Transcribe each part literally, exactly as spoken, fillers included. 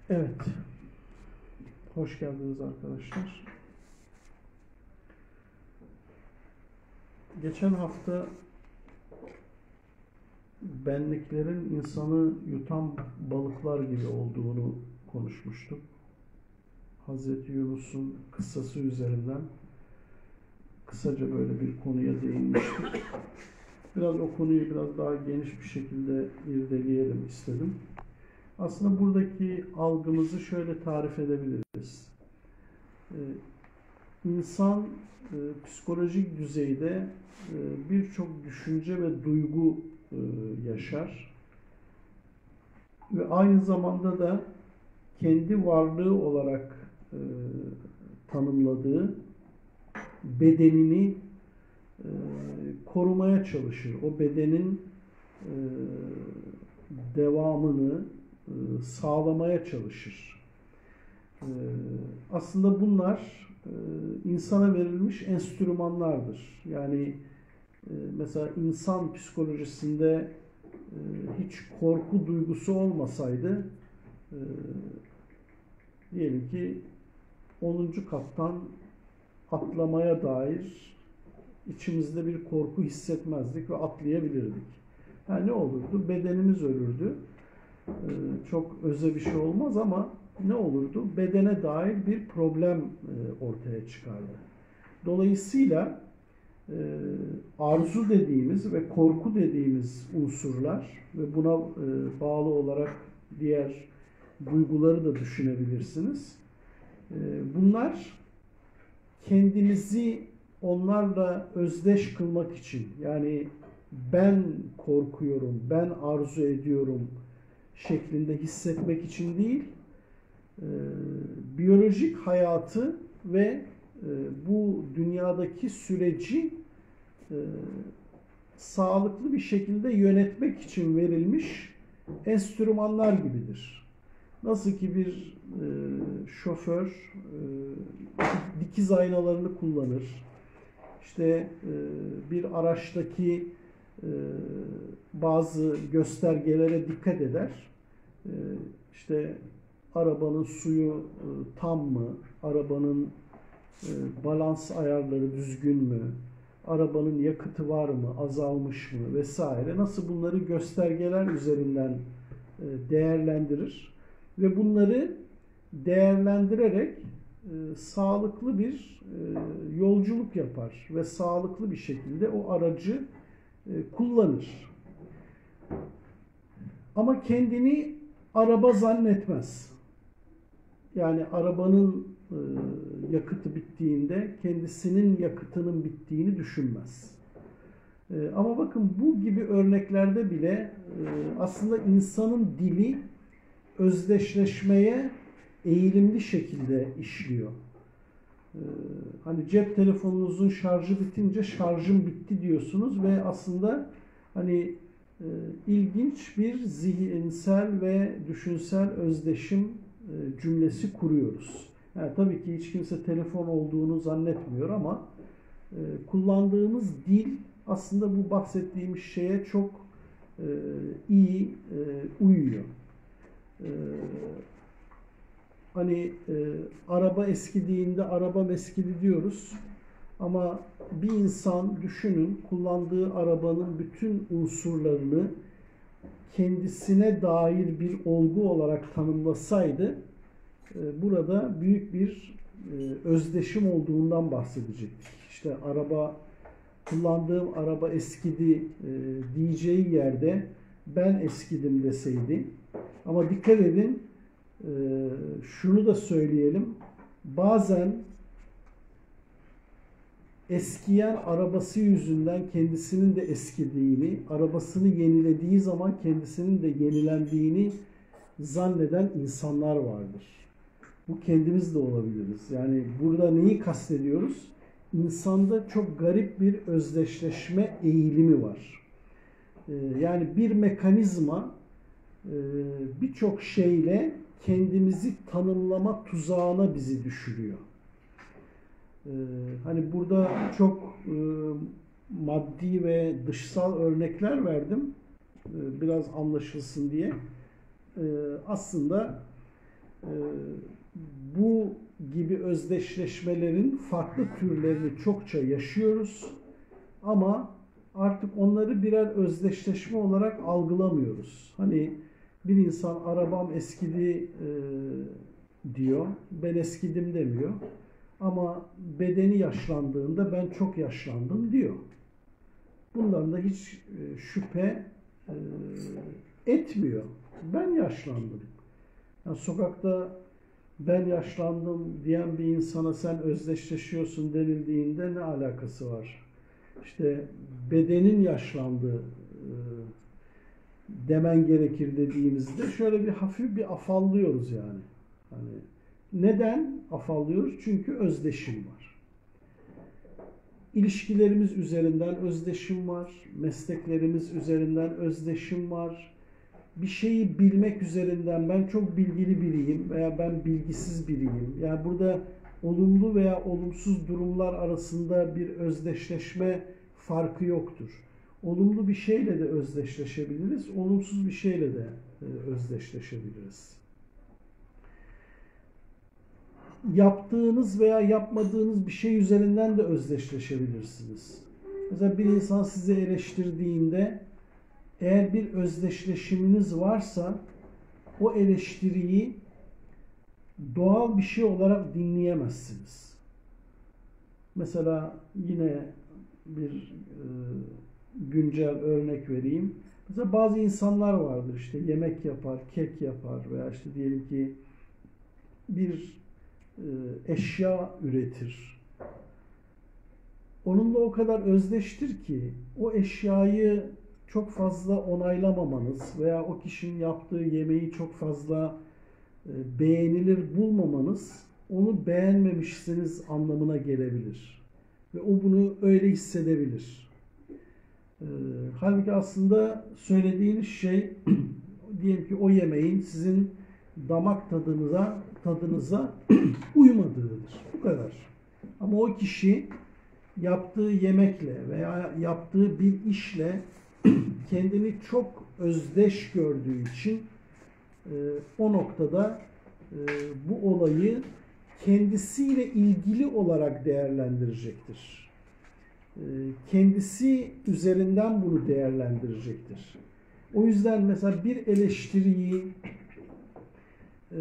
Evet, hoş geldiniz arkadaşlar. Geçen hafta benliklerin insanı yutan balıklar gibi olduğunu konuşmuştuk. Hazreti Yunus'un kıssası üzerinden kısaca böyle bir konuya değinmiştik. Biraz o konuyu biraz daha geniş bir şekilde irdeleyelim istedim. Aslında buradaki algımızı şöyle tarif edebiliriz. Ee, İnsan e, psikolojik düzeyde e, birçok düşünce ve duygu e, yaşar. Ve aynı zamanda da kendi varlığı olarak e, tanımladığı bedenini e, korumaya çalışır. O bedenin e, devamını e, sağlamaya çalışır. E, aslında bunlar insana verilmiş enstrümanlardır. Yani mesela insan psikolojisinde hiç korku duygusu olmasaydı diyelim ki onuncu kattan atlamaya dair içimizde bir korku hissetmezdik ve atlayabilirdik. Yani ne olurdu? Bedenimiz ölürdü. Çok öze bir şey olmaz ama ne olurdu? Bedene dair bir problem ortaya çıkardı. Dolayısıyla arzu dediğimiz ve korku dediğimiz unsurlar ve buna bağlı olarak diğer duyguları da düşünebilirsiniz. Bunlar kendimizi onlarla özdeş kılmak için, yani ben korkuyorum, ben arzu ediyorum şeklinde hissetmek için değil, e, biyolojik hayatı ve e, bu dünyadaki süreci e, sağlıklı bir şekilde yönetmek için verilmiş enstrümanlar gibidir. Nasıl ki bir e, şoför e, dikiz aynalarını kullanır, işte e, bir araçtaki e, bazı göstergelere dikkat eder. E, işte arabanın suyu e, tam mı? Arabanın e, balans ayarları düzgün mü? Arabanın yakıtı var mı? Azalmış mı? Vesaire. Nasıl bunları göstergeler üzerinden e, değerlendirir ve bunları değerlendirerek e, sağlıklı bir e, yolculuk yapar ve sağlıklı bir şekilde o aracı e, kullanır. Ama kendini araba zannetmez. Yani arabanın e, yakıtı bittiğinde kendisinin yakıtının bittiğini düşünmez. E, ama bakın bu gibi örneklerde bile e, aslında insanın dili özdeşleşmeye eğilimli şekilde işliyor. E, hani cep telefonunuzun şarjı bitince şarjım bitti diyorsunuz ve aslında hani e, ilginç bir zihinsel ve düşünsel özdeşim cümlesi kuruyoruz. Yani tabii ki hiç kimse telefon olduğunu zannetmiyor ama e, kullandığımız dil aslında bu bahsettiğimiz şeye çok e, iyi e, uyuyor. E, hani e, araba eskidiğinde arabam eskidi diyoruz ama bir insan düşünün kullandığı arabanın bütün unsurlarını kendisine dair bir olgu olarak tanımlasaydı burada büyük bir özdeşim olduğundan bahsedecektik. İşte araba, kullandığım araba eskidi diyeceği yerde ben eskidim deseydi. Ama dikkat edin, şunu da söyleyelim. Bazen eskiyen arabası yüzünden kendisinin de eskidiğini, arabasını yenilediği zaman kendisinin de yenilendiğini zanneden insanlar vardır. Bu kendimiz de olabiliriz. Yani burada neyi kastediyoruz? İnsanda çok garip bir özdeşleşme eğilimi var. Yani bir mekanizma birçok şeyle kendimizi tanımlama tuzağına bizi düşürüyor. Hani burada çok maddi ve dışsal örnekler verdim. Biraz anlaşılsın diye. Aslında e, bu gibi özdeşleşmelerin farklı türlerini çokça yaşıyoruz ama artık onları birer özdeşleşme olarak algılamıyoruz. Hani bir insan arabam eskidi e, diyor, ben eskidim demiyor. Ama bedeni yaşlandığında ben çok yaşlandım diyor. Bundan da hiç e, şüphe e, etmiyor. Ben yaşlandım. Yani sokakta ben yaşlandım diyen bir insana sen özdeşleşiyorsun denildiğinde ne alakası var? İşte bedenin yaşlandığı e, demen gerekir dediğimizde şöyle bir hafif bir afallıyoruz yani. Hani neden afallıyoruz? Çünkü özdeşim var. İlişkilerimiz üzerinden özdeşim var. Mesleklerimiz üzerinden özdeşim var. Bir şeyi bilmek üzerinden ben çok bilgili biriyim veya ben bilgisiz biriyim. Yani burada olumlu veya olumsuz durumlar arasında bir özdeşleşme farkı yoktur. Olumlu bir şeyle de özdeşleşebiliriz, olumsuz bir şeyle de özdeşleşebiliriz. Yaptığınız veya yapmadığınız bir şey üzerinden de özdeşleşebilirsiniz. Mesela bir insan sizi eleştirdiğinde eğer bir özdeşleşiminiz varsa o eleştiriyi doğal bir şey olarak dinleyemezsiniz. Mesela yine bir e, güncel örnek vereyim. Mesela bazı insanlar vardır işte yemek yapar, kek yapar veya işte diyelim ki bir e, eşya üretir. Onunla o kadar özdeştir ki o eşyayı çok fazla onaylamamanız veya o kişinin yaptığı yemeği çok fazla e, beğenilir bulmamanız onu beğenmemişsiniz anlamına gelebilir. Ve o bunu öyle hissedebilir. E, halbuki aslında söylediğiniz şey diyelim ki o yemeğin sizin damak tadınıza tadınıza uymadığıdır. Bu kadar. Ama o kişi yaptığı yemekle veya yaptığı bir işle kendini çok özdeş gördüğü için e, o noktada e, bu olayı kendisiyle ilgili olarak değerlendirecektir. E, kendisi üzerinden bunu değerlendirecektir. O yüzden mesela bir eleştiriyi e,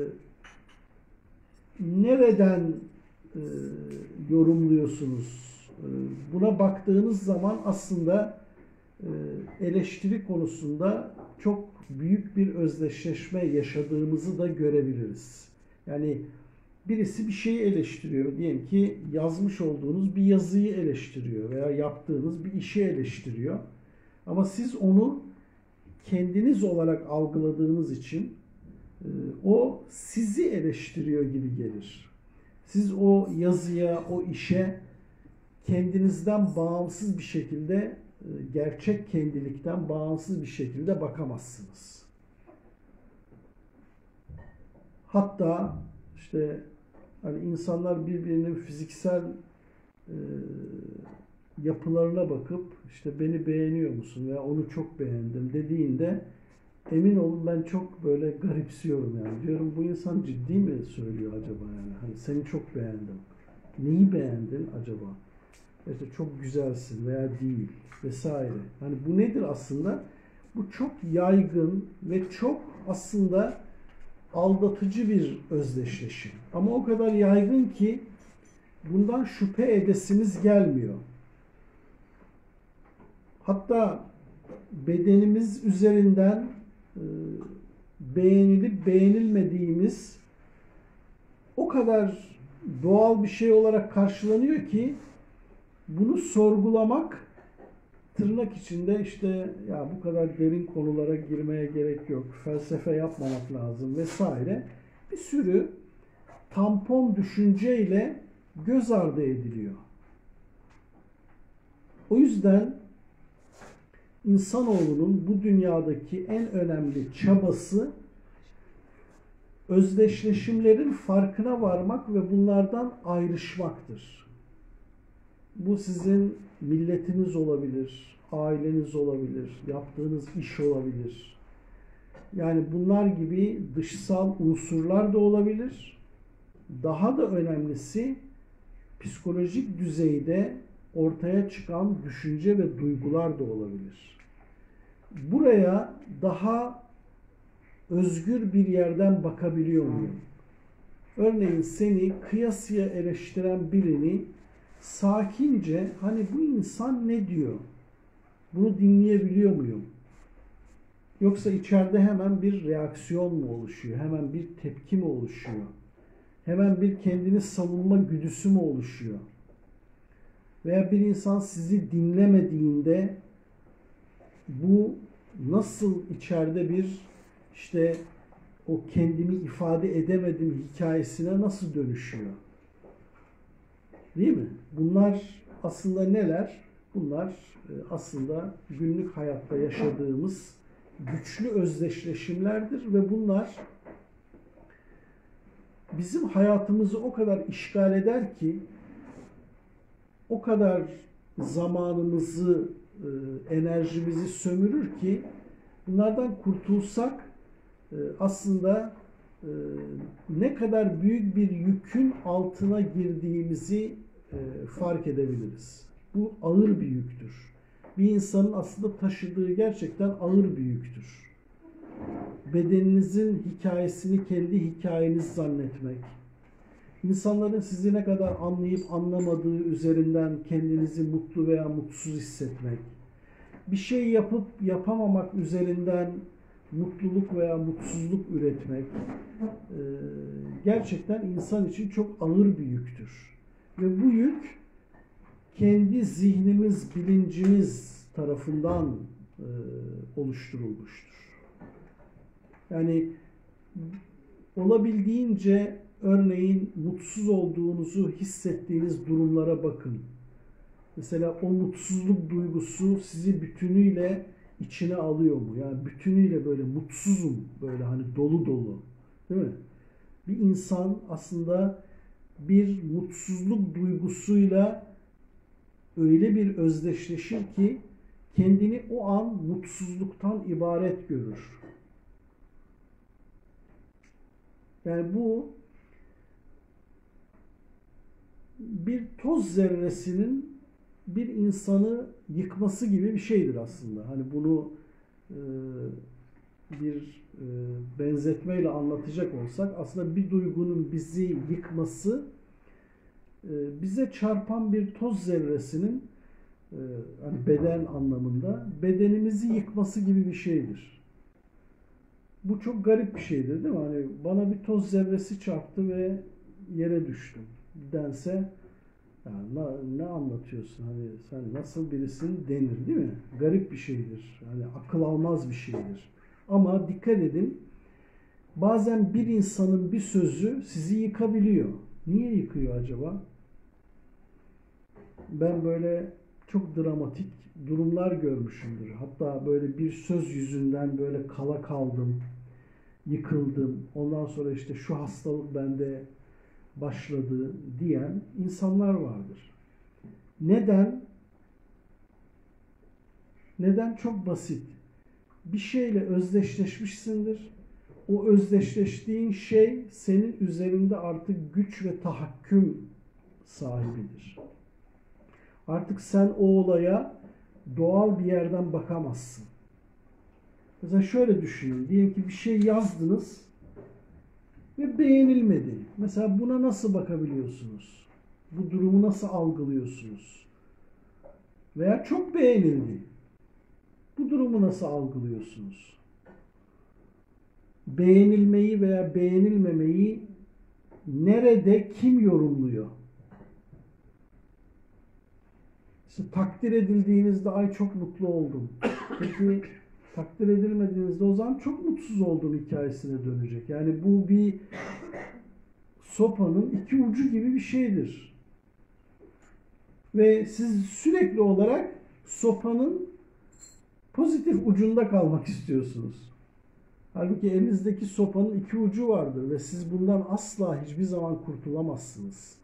nereden e, yorumluyorsunuz? E, buna baktığınız zaman aslında eleştiri konusunda çok büyük bir özdeşleşme yaşadığımızı da görebiliriz. Yani birisi bir şeyi eleştiriyor. Diyelim ki yazmış olduğunuz bir yazıyı eleştiriyor veya yaptığınız bir işi eleştiriyor. Ama siz onu kendiniz olarak algıladığınız için o sizi eleştiriyor gibi gelir. Siz o yazıya, o işe kendinizden bağımsız bir şekilde, gerçek kendilikten bağımsız bir şekilde bakamazsınız. Hatta işte hani insanlar birbirinin fiziksel e, yapılarına bakıp işte beni beğeniyor musun veya onu çok beğendim dediğinde emin olun ben çok böyle garipsiyorum yani. Diyorum bu insan ciddi mi söylüyor acaba yani? Hani seni çok beğendim. Neyi beğendin acaba? İşte çok güzelsin veya değil vesaire. Hani bu nedir aslında? Bu çok yaygın ve çok aslında aldatıcı bir özdeşleşim. Ama o kadar yaygın ki bundan şüphe edesimiz gelmiyor. Hatta bedenimiz üzerinden e, beğenilip beğenilmediğimiz o kadar doğal bir şey olarak karşılanıyor ki bunu sorgulamak tırnak içinde işte ya bu kadar derin konulara girmeye gerek yok, felsefe yapmamak lazım vesaire bir sürü tampon düşünceyle göz ardı ediliyor. O yüzden insanoğlunun bu dünyadaki en önemli çabası özdeşleşimlerin farkına varmak ve bunlardan ayrışmaktır. Bu sizin milletiniz olabilir, aileniz olabilir, yaptığınız iş olabilir. Yani bunlar gibi dışsal unsurlar da olabilir. Daha da önemlisi psikolojik düzeyde ortaya çıkan düşünce ve duygular da olabilir. Buraya daha özgür bir yerden bakabiliyor muyum? Örneğin seni kıyasıya eleştiren birini sakince hani bu insan ne diyor? Bunu dinleyebiliyor muyum? Yoksa içeride hemen bir reaksiyon mu oluşuyor? Hemen bir tepki mi oluşuyor? Hemen bir kendini savunma güdüsü mü oluşuyor? Veya bir insan sizi dinlemediğinde bu nasıl içeride bir işte o kendimi ifade edemedim hikayesine nasıl dönüşüyor? Değil mi? Bunlar aslında neler? Bunlar aslında günlük hayatta yaşadığımız güçlü özdeşleşimlerdir ve bunlar bizim hayatımızı o kadar işgal eder ki, o kadar zamanımızı, enerjimizi sömürür ki bunlardan kurtulsak aslında ne kadar büyük bir yükün altına girdiğimizi fark edebiliriz. Bu ağır bir yüktür. Bir insanın aslında taşıdığı gerçekten ağır bir yüktür. Bedeninizin hikayesini kendi hikayeniz zannetmek, insanların sizi ne kadar anlayıp anlamadığı üzerinden kendinizi mutlu veya mutsuz hissetmek, bir şey yapıp yapamamak üzerinden mutluluk veya mutsuzluk üretmek gerçekten insan için çok ağır bir yüktür. Ve bu yük kendi zihnimiz, bilincimiz tarafından oluşturulmuştur. Yani olabildiğince örneğin mutsuz olduğunuzu hissettiğiniz durumlara bakın. Mesela o mutsuzluk duygusu sizi bütünüyle içine alıyor mu? Yani bütünüyle böyle mutsuzum, böyle hani dolu dolu. Değil mi? Bir insan aslında bir mutsuzluk duygusuyla öyle bir özdeşleşir ki kendini o an mutsuzluktan ibaret görür. Yani bu bir toz zerresinin bir insanı yıkması gibi bir şeydir aslında. Hani bunu e, bir e, benzetmeyle anlatacak olsak aslında bir duygunun bizi yıkması e, bize çarpan bir toz zerresinin e, hani beden anlamında bedenimizi yıkması gibi bir şeydir. Bu çok garip bir şeydir değil mi? Hani bana bir toz zerresi çarptı ve yere düştüm dense yani ne, ne anlatıyorsun? Hani sen nasıl birisin denir değil mi? Garip bir şeydir. Hani akıl almaz bir şeydir. Ama dikkat edin. Bazen bir insanın bir sözü sizi yıkabiliyor. Niye yıkıyor acaba? Ben böyle çok dramatik durumlar görmüşümdür. Hatta böyle bir söz yüzünden böyle kala kaldım, yıkıldım. Ondan sonra işte şu hastalık bende başladı diyen insanlar vardır. Neden? Neden? Çok basit. Bir şeyle özdeşleşmişsindir. O özdeşleştiğin şey senin üzerinde artık güç ve tahakküm sahibidir. Artık sen o olaya doğal bir yerden bakamazsın. Mesela şöyle düşünün. Diyelim ki bir şey yazdınız ve beğenilmedi. Mesela buna nasıl bakabiliyorsunuz? Bu durumu nasıl algılıyorsunuz? Veya çok beğenildi. Bu durumu nasıl algılıyorsunuz? Beğenilmeyi veya beğenilmemeyi nerede kim yorumluyor? İşte takdir edildiğinizde ay çok mutlu oldum. Peki takdir edilmediğinizde o zaman çok mutsuz oldum hikayesine dönecek. Yani bu bir sopanın iki ucu gibi bir şeydir. Ve siz sürekli olarak sopanın pozitif ucunda kalmak istiyorsunuz. Halbuki elinizdeki sopanın iki ucu vardır ve siz bundan asla hiçbir zaman kurtulamazsınız.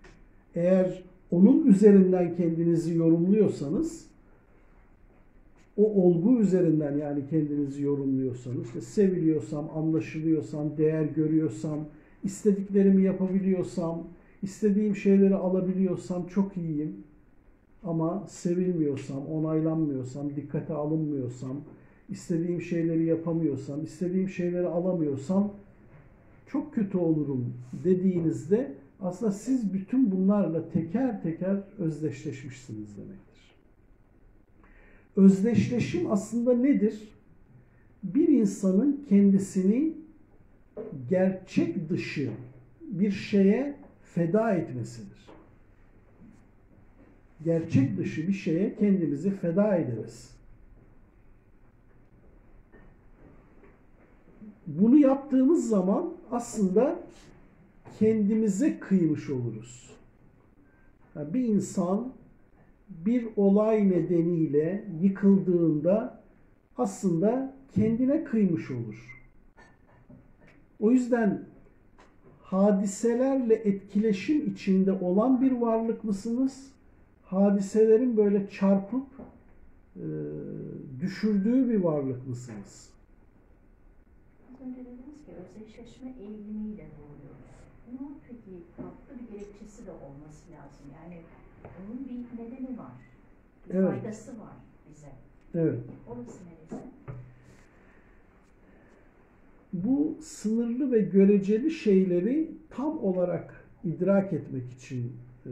Eğer onun üzerinden kendinizi yorumluyorsanız o olgu üzerinden yani kendinizi yorumluyorsanız, işte seviliyorsam, anlaşılıyorsam, değer görüyorsam, istediklerimi yapabiliyorsam, istediğim şeyleri alabiliyorsam çok iyiyim. Ama sevilmiyorsam, onaylanmıyorsam, dikkate alınmıyorsam, istediğim şeyleri yapamıyorsam, istediğim şeyleri alamıyorsam çok kötü olurum dediğinizde aslında siz bütün bunlarla teker teker özdeşleşmişsiniz demektir. Özdeşleşim aslında nedir? Bir insanın kendisini gerçek dışı bir şeye feda etmesidir. Gerçek dışı bir şeye kendimizi feda ederiz. Bunu yaptığımız zaman aslında kendimize kıymış oluruz. Yani bir insan bir olay nedeniyle yıkıldığında aslında kendine kıymış olur. O yüzden hadiselerle etkileşim içinde olan bir varlık mısınız? Hadiselerin böyle çarpıp e, düşürdüğü bir varlık mısınız? Az önce dediniz ki özdeşleşme eğilimiyle doğuyoruz. Bunun peki farklı bir gerekçesi de olması lazım. Yani onun bir nedeni var. Bir Evet. faydası var bize. Evet. Orası neresi? Bu sınırlı ve göreceli şeyleri tam olarak idrak etmek için e,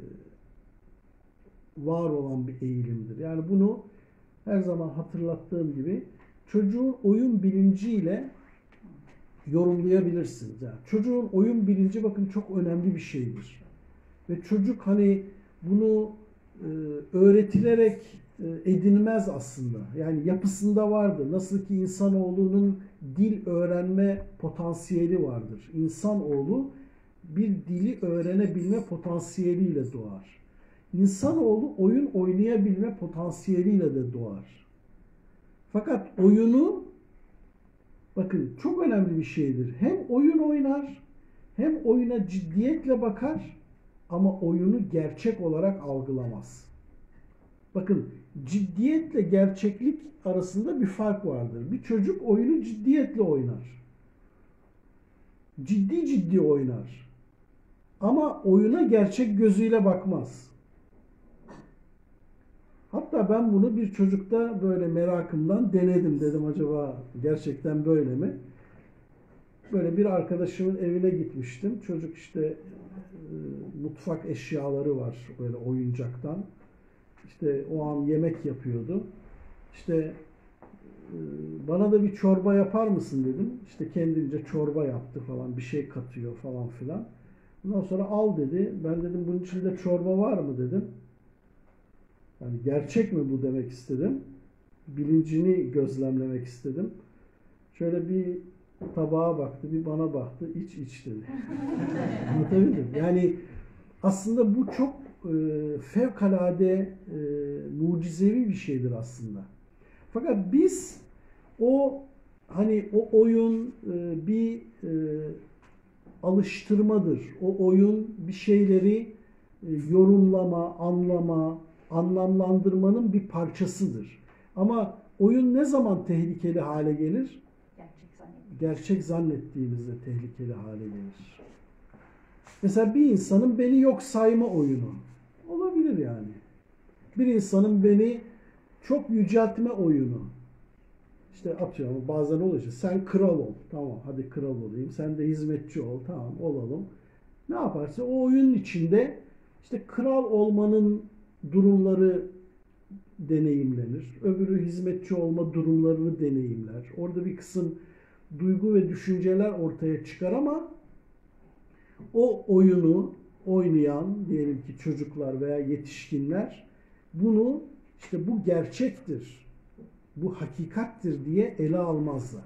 var olan bir eğilimdir. Yani bunu her zaman hatırlattığım gibi çocuğun oyun bilinciyle yorumlayabilirsiniz. Yani çocuğun oyun bilinci bakın çok önemli bir şeydir. Ve çocuk hani bunu e, öğretilerek e, edinmez aslında. Yani yapısında vardır. Nasıl ki insanoğlunun dil öğrenme potansiyeli vardır. İnsanoğlu bir dili öğrenebilme potansiyeliyle doğar. İnsanoğlu oyun oynayabilme potansiyeliyle de doğar. Fakat oyunu bakın çok önemli bir şeydir. Hem oyun oynar, hem oyuna ciddiyetle bakar ama oyunu gerçek olarak algılamaz. Bakın ciddiyetle gerçeklik arasında bir fark vardır. Bir çocuk oyunu ciddiyetle oynar. Ciddi ciddi oynar. Ama oyuna gerçek gözüyle bakmaz. Hatta ben bunu bir çocukta böyle merakımdan denedim. Dedim acaba gerçekten böyle mi? Böyle bir arkadaşımın evine gitmiştim. Çocuk işte e, mutfak eşyaları var böyle oyuncaktan. İşte o an yemek yapıyordu. İşte e, bana da bir çorba yapar mısın dedim. İşte kendince çorba yaptı falan. Bir şey katıyor falan filan. Ondan sonra al dedi. Ben dedim bunun içinde çorba var mı dedim. Yani gerçek mi bu demek istedim. Bilincini gözlemlemek istedim. Şöyle bir tabağa baktı, bir bana baktı. İç iç dedi. Anlatabildim. Yani aslında bu çok e, fevkalade e, mucizevi bir şeydir aslında. Fakat biz o hani o oyun e, bir e, alıştırmadır. O oyun bir şeyleri e, yorumlama, anlama, anlamlandırmanın bir parçasıdır. Ama oyun ne zaman tehlikeli hale gelir? Gerçek zannediyorum. Gerçek zannettiğimizde tehlikeli hale gelir. Mesela bir insanın beni yok sayma oyunu. Olabilir yani. Bir insanın beni çok yüceltme oyunu. İşte atıyorum bazen oluyor işte sen kral ol. Tamam hadi kral olayım. Sen de hizmetçi ol. Tamam olalım. Ne yaparsa o oyunun içinde işte kral olmanın durumları deneyimlenir. Öbürü hizmetçi olma durumlarını deneyimler. Orada bir kısım duygu ve düşünceler ortaya çıkar ama o oyunu oynayan diyelim ki çocuklar veya yetişkinler bunu işte bu gerçektir, bu hakikattir diye ele almazlar.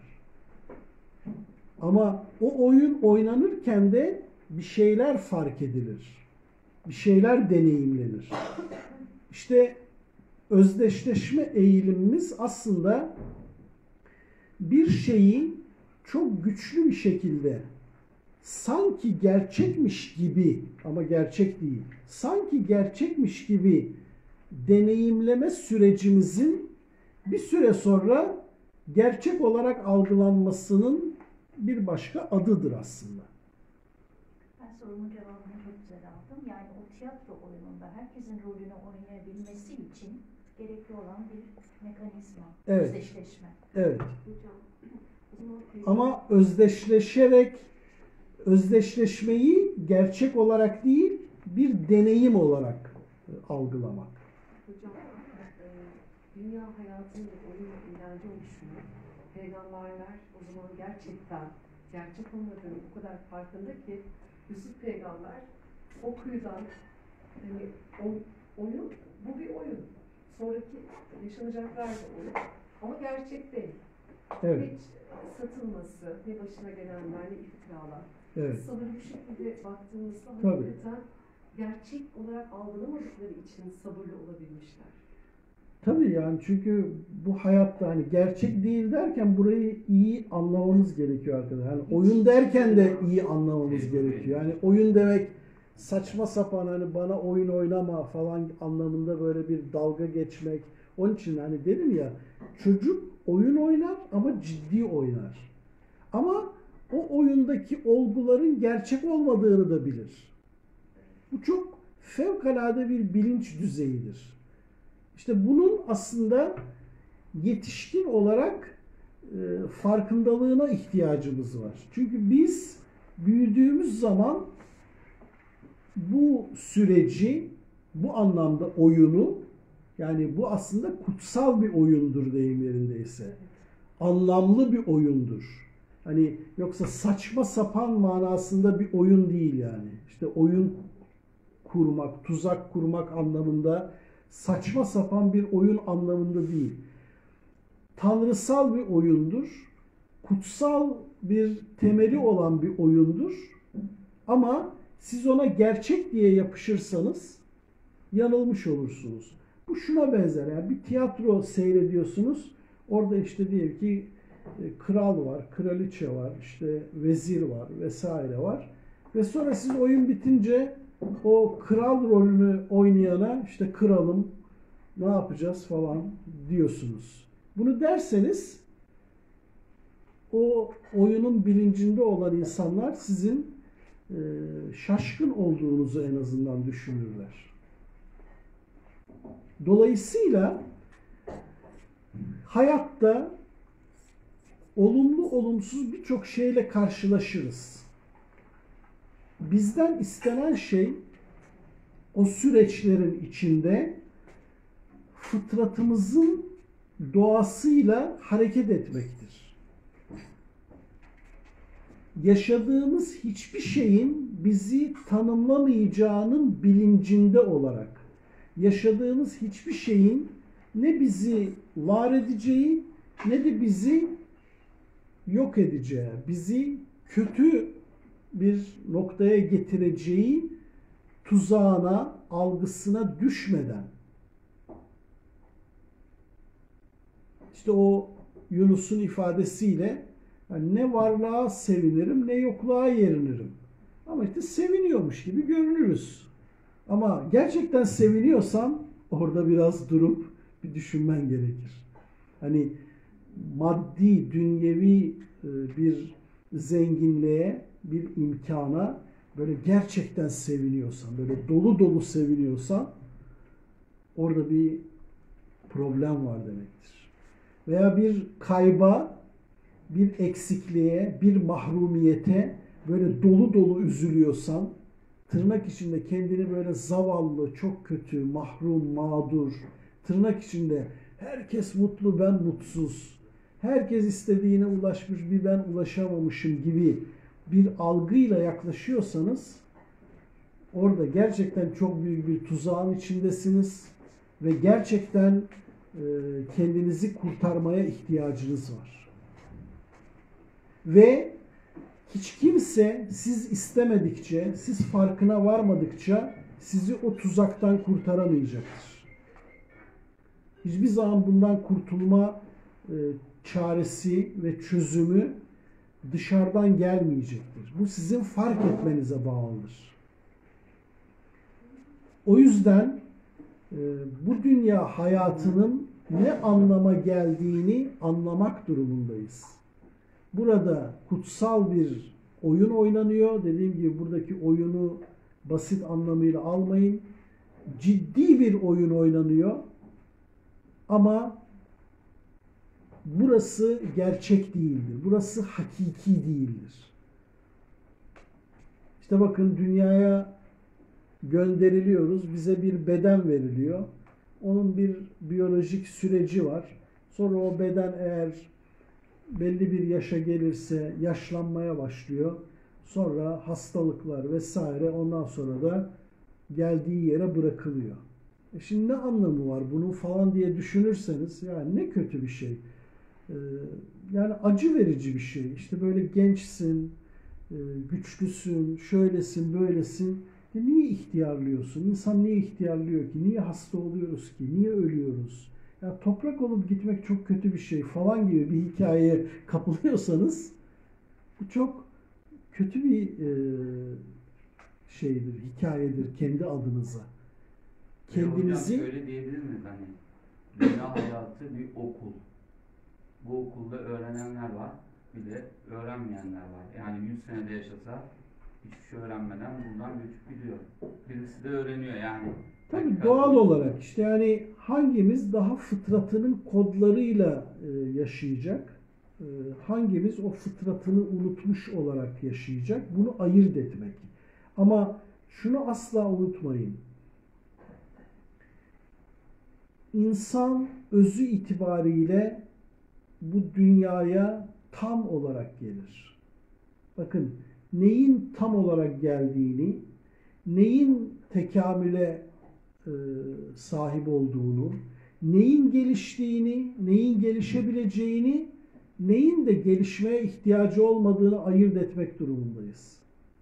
Ama o oyun oynanırken de bir şeyler fark edilir. Bir şeyler deneyimlenir. İşte özdeşleşme eğilimimiz aslında bir şeyi çok güçlü bir şekilde sanki gerçekmiş gibi ama gerçek değil, sanki gerçekmiş gibi deneyimleme sürecimizin bir süre sonra gerçek olarak algılanmasının bir başka adıdır aslında. Ben sorumun cevabını çok güzel aldım. Yani o tiyatro oyununda herkesin rolünü oynayabilmesi için gerekli olan bir mekanizma, Evet. özdeşleşme. Evet. Ama özdeşleşerek, özdeşleşmeyi gerçek olarak değil, bir deneyim olarak algılamak. Hocam, e, dünya hayatının oyun inancı oluşuyor. Peygamberler o zaman gerçekten gerçek olmadığını o kadar farkında ki Yusuf peygamber o kuyudan hani o, oyun, bu bir oyun. Sonraki yaşanacaklar da oyun. Ama gerçek değil. Evet. Hiç satılması, ne başına gelenler, ne iftiralar. Evet. Sabır bir şekilde baktığımızda Tabii. hakikaten gerçek olarak algılamadıkları için sabırlı olabilmişler. Tabii yani çünkü bu hayatta hani gerçek değil derken burayı iyi anlamamız gerekiyor arkadaşlar. Yani oyun derken de iyi anlamamız gerekiyor. Yani oyun demek saçma sapan hani bana oyun oynama falan anlamında böyle bir dalga geçmek. Onun için hani dedim ya çocuk oyun oynar ama ciddi oynar. Ama o oyundaki olguların gerçek olmadığını da bilir. Bu çok fevkalade bir bilinç düzeyidir. İşte bunun aslında yetişkin olarak e, farkındalığına ihtiyacımız var. Çünkü biz büyüdüğümüz zaman bu süreci, bu anlamda oyunu, yani bu aslında kutsal bir oyundur deyim yerindeyse. Anlamlı bir oyundur. Hani yoksa saçma sapan manasında bir oyun değil yani. İşte oyun kurmak, tuzak kurmak anlamında saçma sapan bir oyun anlamında değil. Tanrısal bir oyundur. Kutsal bir temeli olan bir oyundur. Ama siz ona gerçek diye yapışırsanız yanılmış olursunuz. Bu şuna benzer. Yani bir tiyatro seyrediyorsunuz. Orada işte diyelim ki kral var, kraliçe var, işte vezir var vesaire var. Ve sonra siz oyun bitince o kral rolünü oynayana işte kralım ne yapacağız falan diyorsunuz. Bunu derseniz o oyunun bilincinde olan insanlar sizin e, şaşkın olduğunuzu en azından düşünürler. Dolayısıyla hayatta olumlu olumsuz birçok şeyle karşılaşırız. Bizden istenen şey o süreçlerin içinde fıtratımızın doğasıyla hareket etmektir. Yaşadığımız hiçbir şeyin bizi tanımlamayacağının bilincinde olarak, yaşadığımız hiçbir şeyin ne bizi var edeceği ne de bizi yok edeceği, bizi kötü bir noktaya getireceği tuzağına, algısına düşmeden işte o Yunus'un ifadesiyle yani ne varlığa sevinirim ne yokluğa yerinirim. Ama işte seviniyormuş gibi görünürüz. Ama gerçekten seviniyorsan orada biraz durup bir düşünmen gerekir. Hani maddi, dünyevi bir zenginliğe, bir imkana böyle gerçekten seviniyorsan, böyle dolu dolu seviniyorsan orada bir problem var demektir. Veya bir kayba, bir eksikliğe, bir mahrumiyete böyle dolu dolu üzülüyorsan, tırnak içinde kendini böyle zavallı, çok kötü, mahrum, mağdur, tırnak içinde herkes mutlu, ben mutsuz, herkes istediğine ulaşmış, bir ben ulaşamamışım gibi bir algıyla yaklaşıyorsanız orada gerçekten çok büyük bir tuzağın içindesiniz ve gerçekten e, kendinizi kurtarmaya ihtiyacınız var. Ve hiç kimse siz istemedikçe, siz farkına varmadıkça sizi o tuzaktan kurtaramayacaktır. Hiçbir zaman bundan kurtulma e, çaresi ve çözümü dışarıdan gelmeyecektir. Bu sizin fark etmenize bağlıdır. O yüzden e, bu dünya hayatının ne anlama geldiğini anlamak durumundayız. Burada kutsal bir oyun oynanıyor. Dediğim gibi buradaki oyunu basit anlamıyla almayın. Ciddi bir oyun oynanıyor. Ama burası gerçek değildir. Burası hakiki değildir. İşte bakın, dünyaya gönderiliyoruz. Bize bir beden veriliyor. Onun bir biyolojik süreci var. Sonra o beden eğer belli bir yaşa gelirse yaşlanmaya başlıyor. Sonra hastalıklar vesaire, ondan sonra da geldiği yere bırakılıyor. E şimdi ne anlamı var bunun falan diye düşünürseniz, yani ne kötü bir şey. Ee, yani acı verici bir şey. İşte böyle gençsin, e, güçlüsün, şöylesin, böylesin. E niye ihtiyarlıyorsun? İnsan niye ihtiyarlıyor ki? Niye hasta oluyoruz ki? Niye ölüyoruz? Ya toprak olup gitmek çok kötü bir şey falan gibi bir hikayeye kapılıyorsanız, bu çok kötü bir e, şeydir, hikayedir kendi adınıza. Kendinizi... E hocam şöyle diyebilir miyiz? Hani dünya hayatı bir okul. Bu okulda öğrenenler var, bir de öğrenmeyenler var. Yani yüz senede yaşasa hiçbir şey öğrenmeden buradan göçüp gidiyor. Birisi de öğreniyor yani. Tabii doğal olarak işte, yani hangimiz daha fıtratının kodlarıyla e, yaşayacak, e, hangimiz o fıtratını unutmuş olarak yaşayacak, bunu ayırt etmek. Ama şunu asla unutmayın. İnsan özü itibariyle bu dünyaya tam olarak gelir. Bakın, neyin tam olarak geldiğini, neyin tekamüle e, sahip olduğunu, neyin geliştiğini, neyin gelişebileceğini, neyin de gelişmeye ihtiyacı olmadığını ayırt etmek durumundayız.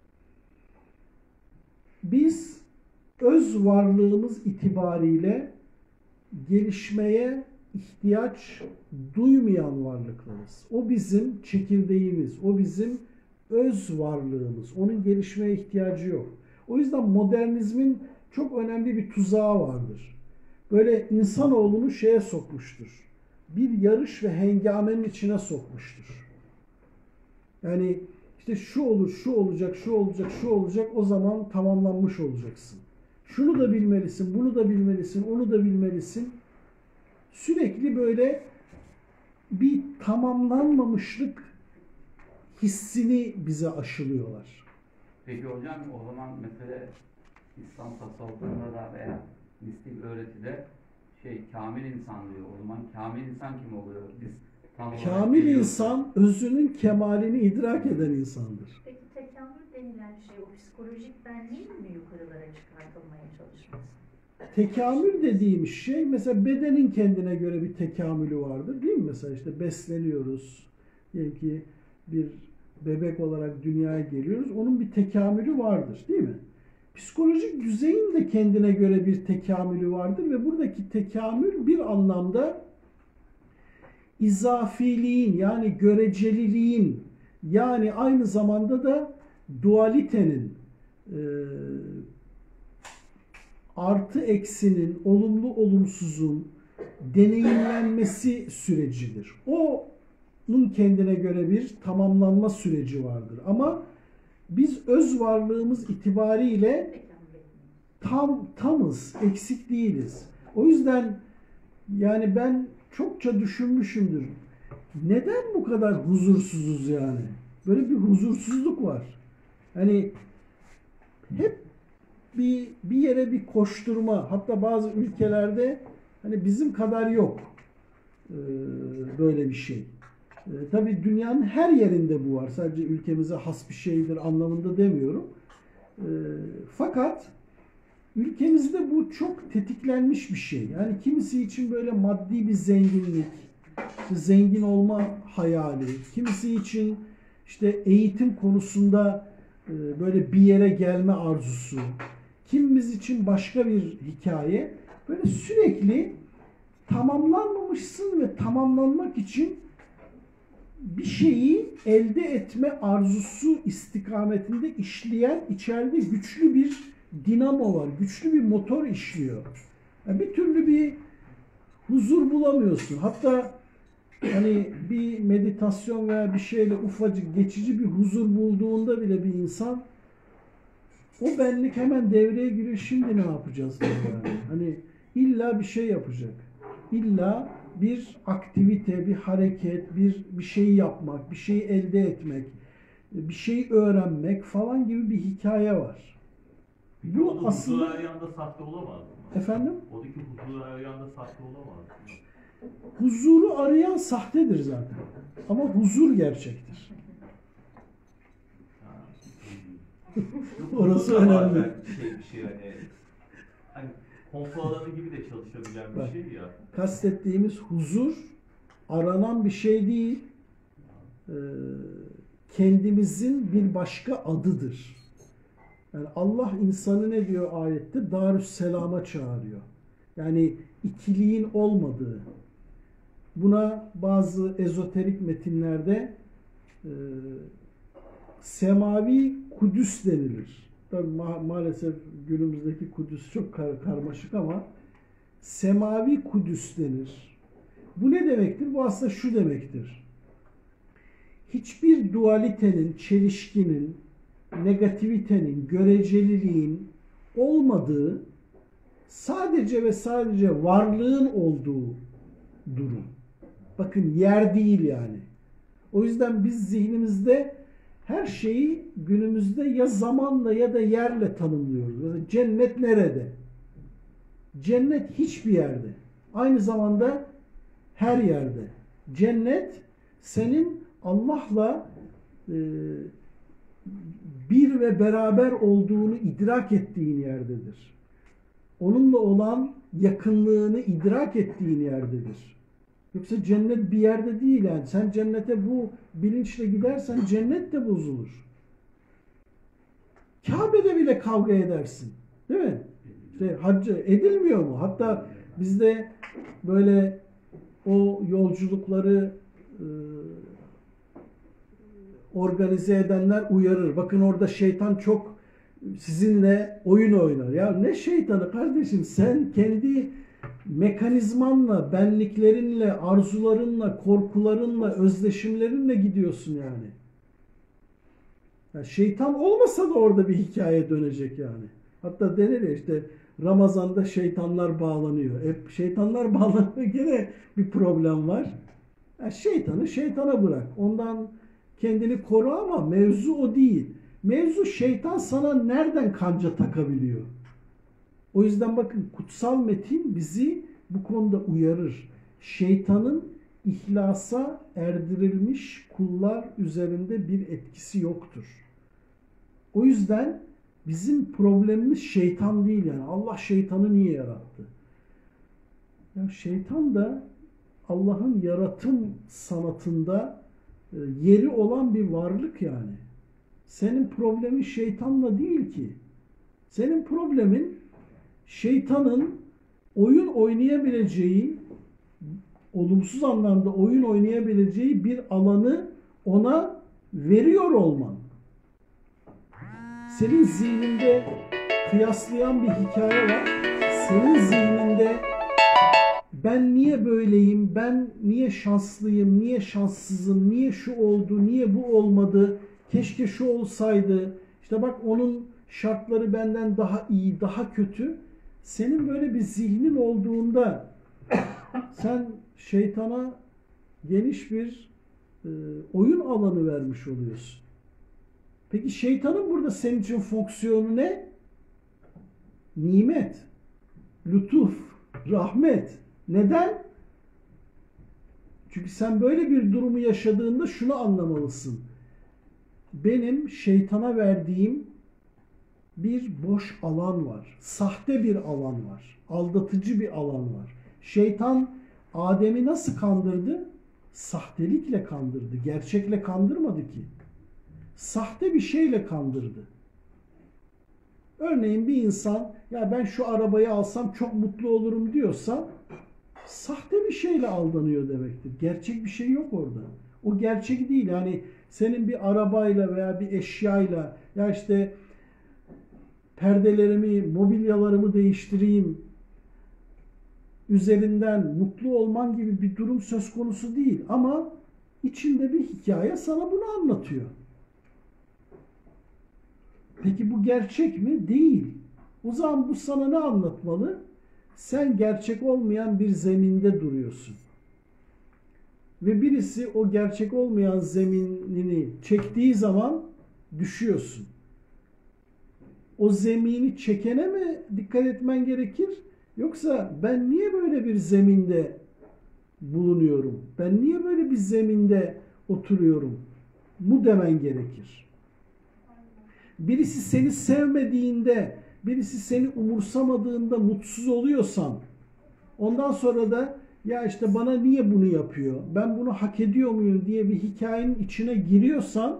Biz öz varlığımız itibariyle gelişmeye ihtiyaç duymayan varlıklarız. O bizim çekirdeğimiz, o bizim öz varlığımız. Onun gelişmeye ihtiyacı yok. O yüzden modernizmin çok önemli bir tuzağı vardır. Böyle insanoğlunu şeye sokmuştur. Bir yarış ve hengamenin içine sokmuştur. Yani işte şu olur, şu olacak, şu olacak, şu olacak, o zaman tamamlanmış olacaksın. Şunu da bilmelisin, bunu da bilmelisin, onu da bilmelisin. Sürekli böyle bir tamamlanmamışlık hissini bize aşılıyorlar. Peki hocam, o zaman mesela İslam tasavvufunda da veya mistik öğretide şey kamil insan diyor. O zaman kamil insan kim oluyor? Biz tam olarak Kamil biliyoruz. insan özünün kemalini idrak eden insandır. Peki tekamül denilen şey o psikolojik benliğin mi yukarılara çıkartılmaya çalışması? Tekamül dediğimiz şey, mesela bedenin kendine göre bir tekamülü vardır, değil mi? Mesela işte besleniyoruz. Diyelim ki bir bebek olarak dünyaya geliyoruz. Onun bir tekamülü vardır, değil mi? Psikolojik düzeyin de kendine göre bir tekamülü vardır ve buradaki tekamül bir anlamda izafiliğin, yani göreceliliğin, yani aynı zamanda da dualitenin, e, artı eksinin, olumlu olumsuzun deneyimlenmesi sürecidir. Onun kendine göre bir tamamlanma süreci vardır. Ama biz öz varlığımız itibariyle tam tamız, eksik değiliz. O yüzden yani ben çokça düşünmüşümdür. Neden bu kadar huzursuzuz yani? Böyle bir huzursuzluk var. Hani hep bir bir yere bir koşturma, hatta bazı ülkelerde hani bizim kadar yok ee, böyle bir şey. Ee, tabii dünyanın her yerinde bu var. Sadece ülkemize has bir şeydir anlamında demiyorum. Ee, fakat ülkemizde bu çok tetiklenmiş bir şey. Yani kimisi için böyle maddi bir zenginlik, işte zengin olma hayali, kimisi için işte eğitim konusunda e, böyle bir yere gelme arzusu, kimimiz için başka bir hikaye. Böyle sürekli tamamlanmamışsın ve tamamlanmak için bir şeyi elde etme arzusu istikametinde işleyen içeride güçlü bir dinamo var. Güçlü bir motor işliyor. Yani bir türlü bir huzur bulamıyorsun. Hatta hani bir meditasyon veya bir şeyle ufacık geçici bir huzur bulduğunda bile bir insan o benlik hemen devreye giriyor. Şimdi ne yapacağız diyor yani. Hani illa bir şey yapacak. İlla bir aktivite, bir hareket, bir bir şey yapmak, bir şey elde etmek, bir şey öğrenmek falan gibi bir hikaye var. Peki Bu o da aslında- huzur arayan da sahte olamaz mı? Efendim? Oradaki huzur arayan da sahte olamaz mı? Huzuru arayan sahtedir zaten. Ama huzur gerçektir. Ha. Orası Huzur da önemli. bazen Şey, bir şey hani, hani konfor alanı gibi de çalışabilen bir Bak. şey ya. Kastettiğimiz huzur aranan bir şey değil. Ee, kendimizin bir başka adıdır. Yani Allah insanı ne diyor ayette? Darüsselam'a çağırıyor. Yani ikiliğin olmadığı. Buna bazı ezoterik metinlerde e, semavi Kudüs denilir. Tabii ma- maalesef günümüzdeki Kudüs çok kar- karmaşık ama semavi Kudüs denir. Bu ne demektir? Bu aslında şu demektir. Hiçbir dualitenin, çelişkinin, negativitenin, göreceliliğin olmadığı, sadece ve sadece varlığın olduğu durum. Bakın yer değil yani. O yüzden biz zihnimizde her şeyi günümüzde ya zamanla ya da yerle tanımlıyoruz. Mesela cennet nerede? Cennet hiçbir yerde. Aynı zamanda her yerde. Cennet senin Allah'la e, bir ve beraber olduğunu idrak ettiğin yerdedir. Onunla olan yakınlığını idrak ettiğin yerdedir. Yoksa cennet bir yerde değil yani. Sen cennete bu bilinçle gidersen cennet de bozulur. Kabe'de bile kavga edersin. Değil mi? İşte hac edilmiyor mu? Hatta bizde böyle o yolculukları e, organize edenler uyarır. Bakın orada şeytan çok sizinle oyun oynar. Ya ne şeytanı kardeşim, sen kendi mekanizmanla, benliklerinle, arzularınla, korkularınla, özdeşimlerinle gidiyorsun yani. Ya şeytan olmasa da orada bir hikaye dönecek yani. Hatta denir ya işte Ramazan'da şeytanlar bağlanıyor. Hep şeytanlar bağlanıyor, gene bir problem var. Ya şeytanı şeytana bırak. Ondan kendini koru ama mevzu o değil. Mevzu şeytan sana nereden kanca takabiliyor? O yüzden bakın kutsal metin bizi bu konuda uyarır. Şeytanın ihlasa erdirilmiş kullar üzerinde bir etkisi yoktur. O yüzden bizim problemimiz şeytan değil yani. Allah şeytanı niye yarattı? Ya şeytan da Allah'ın yaratım sanatında yeri olan bir varlık yani. Senin problemin şeytanla değil ki. Senin problemin şeytanın oyun oynayabileceği, olumsuz anlamda oyun oynayabileceği bir alanı ona veriyor olman. Senin zihninde kıyaslayan bir hikaye var. Senin zihninde ben niye böyleyim, ben niye şanslıyım, niye şanssızım, niye şu oldu, niye bu olmadı, keşke şu olsaydı, işte bak onun şartları benden daha iyi, daha kötü. Senin böyle bir zihnin olduğunda sen şeytana geniş bir e, oyun alanı vermiş oluyorsun. Peki şeytanın burada senin için fonksiyonu ne? Nimet, lütuf, rahmet. Neden? Çünkü sen böyle bir durumu yaşadığında şunu anlamalısın. Benim şeytana verdiğim bir boş alan var. Sahte bir alan var. Aldatıcı bir alan var. Şeytan Adem'i nasıl kandırdı? Sahtelikle kandırdı. Gerçekle kandırmadı ki. Sahte bir şeyle kandırdı. Örneğin bir insan ya ben şu arabayı alsam çok mutlu olurum diyorsa sahte bir şeyle aldanıyor demektir. Gerçek bir şey yok orada. O gerçek değil. Yani senin bir arabayla veya bir eşyayla ya işte perdelerimi, mobilyalarımı değiştireyim, üzerinden mutlu olman gibi bir durum söz konusu değil. Ama içinde bir hikaye sana bunu anlatıyor. Peki bu gerçek mi? Değil. O zaman bu sana ne anlatmalı? Sen gerçek olmayan bir zeminde duruyorsun. Ve birisi o gerçek olmayan zeminini çektiği zaman düşüyorsun. O zemini çekene mi dikkat etmen gerekir? Yoksa ben niye böyle bir zeminde bulunuyorum? Ben niye böyle bir zeminde oturuyorum? Bu demen gerekir. Birisi seni sevmediğinde, birisi seni umursamadığında mutsuz oluyorsan, ondan sonra da ya işte bana niye bunu yapıyor, ben bunu hak ediyor muyum diye bir hikayenin içine giriyorsan,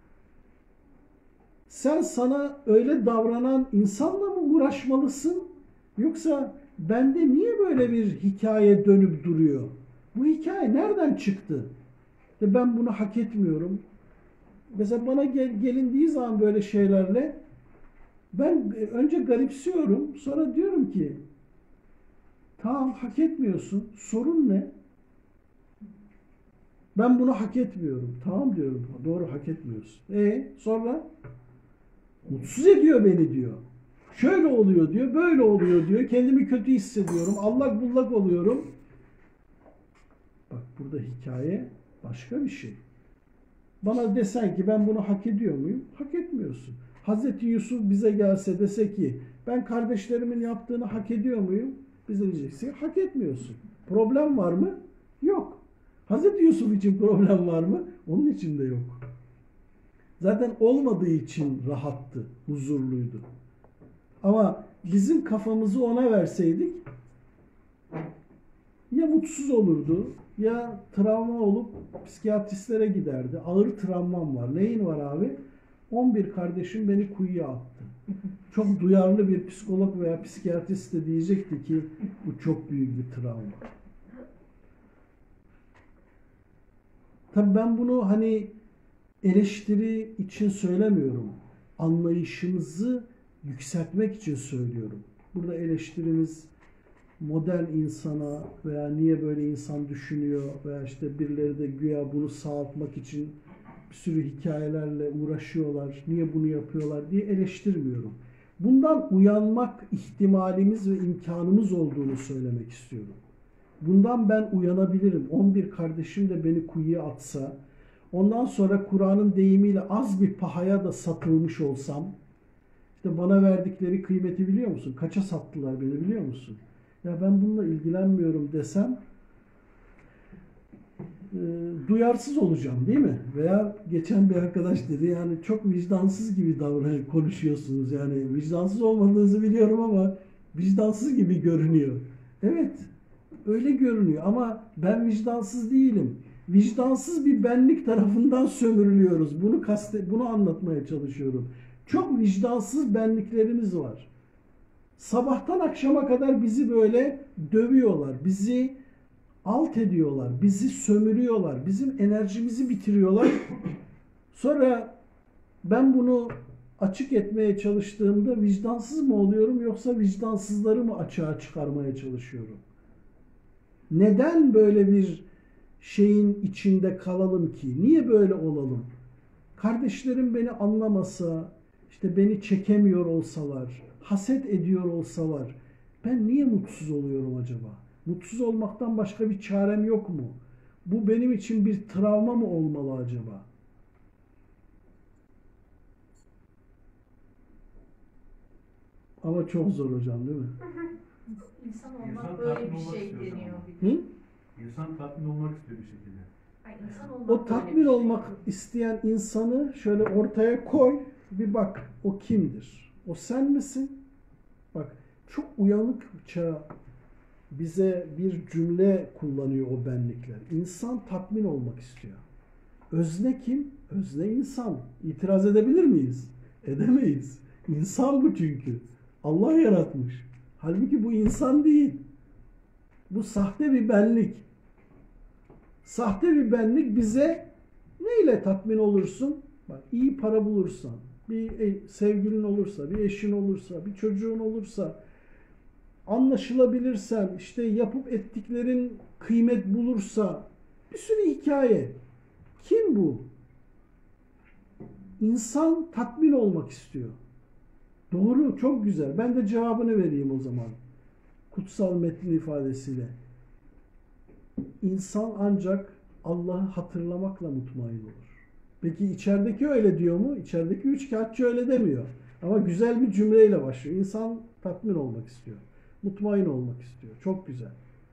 sen sana öyle davranan insanla mı uğraşmalısın? Yoksa bende niye böyle bir hikaye dönüp duruyor? Bu hikaye nereden çıktı? De ben bunu hak etmiyorum. Mesela bana gel, gelindiği zaman böyle şeylerle ben önce garipsiyorum. Sonra diyorum ki tamam hak etmiyorsun. Sorun ne? Ben bunu hak etmiyorum. Tamam diyorum. Doğru hak etmiyorsun. E sonra mutsuz ediyor beni diyor. Şöyle oluyor diyor. Böyle oluyor diyor. Kendimi kötü hissediyorum. Allak bullak oluyorum. Bak burada hikaye başka bir şey. Bana desen ki ben bunu hak ediyor muyum? Hak etmiyorsun. Hazreti Yusuf bize gelse dese ki ben kardeşlerimin yaptığını hak ediyor muyum? Bize diyeceksin hak etmiyorsun. Problem var mı? Yok. Hazreti Yusuf için problem var mı? Onun için de yok. Zaten olmadığı için rahattı, huzurluydu. Ama bizim kafamızı ona verseydik ya mutsuz olurdu ya travma olup psikiyatristlere giderdi. Ağır travmam var. Neyin var abi? on bir kardeşim beni kuyuya attı. Çok duyarlı bir psikolog veya psikiyatrist de diyecekti ki bu çok büyük bir travma. Tabii ben bunu hani eleştiri için söylemiyorum. Anlayışımızı yükseltmek için söylüyorum. Burada eleştirimiz modern insana veya niye böyle insan düşünüyor veya işte birileri de güya bunu sağaltmak için bir sürü hikayelerle uğraşıyorlar, niye bunu yapıyorlar diye eleştirmiyorum. Bundan uyanmak ihtimalimiz ve imkanımız olduğunu söylemek istiyorum. Bundan ben uyanabilirim. on bir kardeşim de beni kuyuya atsa, ondan sonra Kur'an'ın deyimiyle az bir pahaya da satılmış olsam, işte bana verdikleri kıymeti biliyor musun? Kaça sattılar beni biliyor musun? Ya ben bununla ilgilenmiyorum desem e, duyarsız olacağım değil mi? Veya geçen bir arkadaş dedi yani çok vicdansız gibi davranıp konuşuyorsunuz. Yani vicdansız olmadığınızı biliyorum ama vicdansız gibi görünüyor. Evet öyle görünüyor ama ben vicdansız değilim. Vicdansız bir benlik tarafından sömürülüyoruz. Bunu kaste, bunu anlatmaya çalışıyorum. Çok vicdansız benliklerimiz var. Sabahtan akşama kadar bizi böyle dövüyorlar, bizi alt ediyorlar, bizi sömürüyorlar, bizim enerjimizi bitiriyorlar. Sonra ben bunu açık etmeye çalıştığımda vicdansız mı oluyorum yoksa vicdansızları mı açığa çıkarmaya çalışıyorum? Neden böyle bir şeyin içinde kalalım ki? Niye böyle olalım? Kardeşlerim beni anlamasa, işte beni çekemiyor olsalar, haset ediyor olsalar, ben niye mutsuz oluyorum acaba? Mutsuz olmaktan başka bir çarem yok mu? Bu benim için bir travma mı olmalı acaba? Ama çok zor hocam değil mi? İnsan olmak İnsan böyle tatmin bir olmak şey istiyor o deniyor. zaman. Bir de. Hı? İnsan tatmin olmak istiyor bir şekilde. Ay, insan olmak O böyle tatmin bir şey. olmak isteyen insanı şöyle ortaya koy, bir bak o kimdir? O sen misin? Bak çok uyanıkça bize bir cümle kullanıyor o benlikler. İnsan tatmin olmak istiyor. Özne kim? Özne insan. İtiraz edebilir miyiz? Edemeyiz. İnsan bu çünkü. Allah yaratmış. Halbuki bu insan değil. Bu sahte bir benlik. Sahte bir benlik bize neyle tatmin olursun? Bak iyi para bulursan, bir sevgilin olursa, bir eşin olursa, bir çocuğun olursa, anlaşılabilirsen, işte yapıp ettiklerin kıymet bulursa, bir sürü hikaye. Kim bu? İnsan tatmin olmak istiyor. Doğru, çok güzel. Ben de cevabını vereyim o zaman. Kutsal metnin ifadesiyle. İnsan ancak Allah'ı hatırlamakla mutmain olur. Peki içerideki öyle diyor mu? İçerideki üç kağıtçı öyle demiyor. Ama güzel bir cümleyle başlıyor. İnsan tatmin olmak istiyor. Mutmain olmak istiyor. Çok güzel.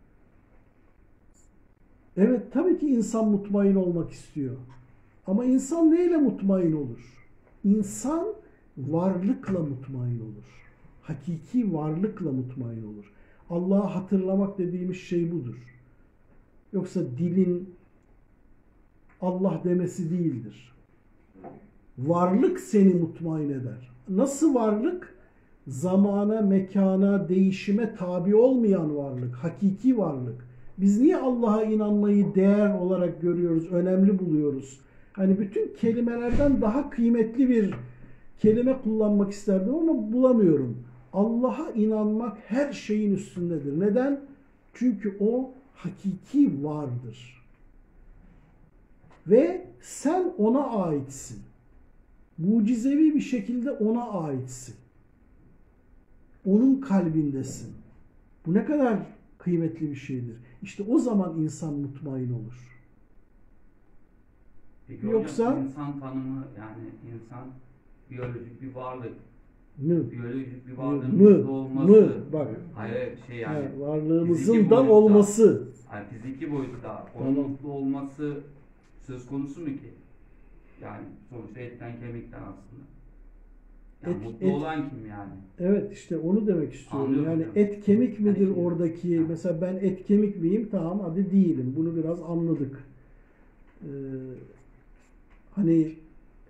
Evet, tabii ki insan mutmain olmak istiyor. Ama insan neyle mutmain olur? İnsan varlıkla mutmain olur. Hakiki varlıkla mutmain olur. Allah'ı hatırlamak dediğimiz şey budur. Yoksa dilin Allah demesi değildir. Varlık seni mutmain eder. Nasıl varlık? Zamana, mekana, değişime tabi olmayan varlık. Hakiki varlık. Biz niye Allah'a inanmayı değer olarak görüyoruz, önemli buluyoruz? Hani bütün kelimelerden daha kıymetli bir kelime kullanmak isterdim ama bulamıyorum. Allah'a inanmak her şeyin üstündedir. Neden? Çünkü o hakiki vardır. Ve sen ona aitsin. Mucizevi bir şekilde ona aitsin. Onun kalbindesin. Bu ne kadar kıymetli bir şeydir. İşte o zaman insan mutmain olur. Peki Yoksa hocam, insan tanımı, yani insan biyolojik bir varlık. mı? Biyolojik bir varlığın Mı? mutlu olması. Mı? Bak. Hayır, şey yani. Yani varlığımızın fiziki da boyutta, olması. yani fiziki boyutta onun Tamam. mutlu olması söz konusu mu ki? Yani sonuçta etten kemikten aslında. Yani Et- mutlu et- olan kim yani? Evet, işte onu demek istiyorum. Anlıyorum Yani hocam. et kemik midir Yani- oradaki? Ha. Mesela ben et kemik miyim? Tamam, hadi değilim. Bunu biraz anladık. Ee, hani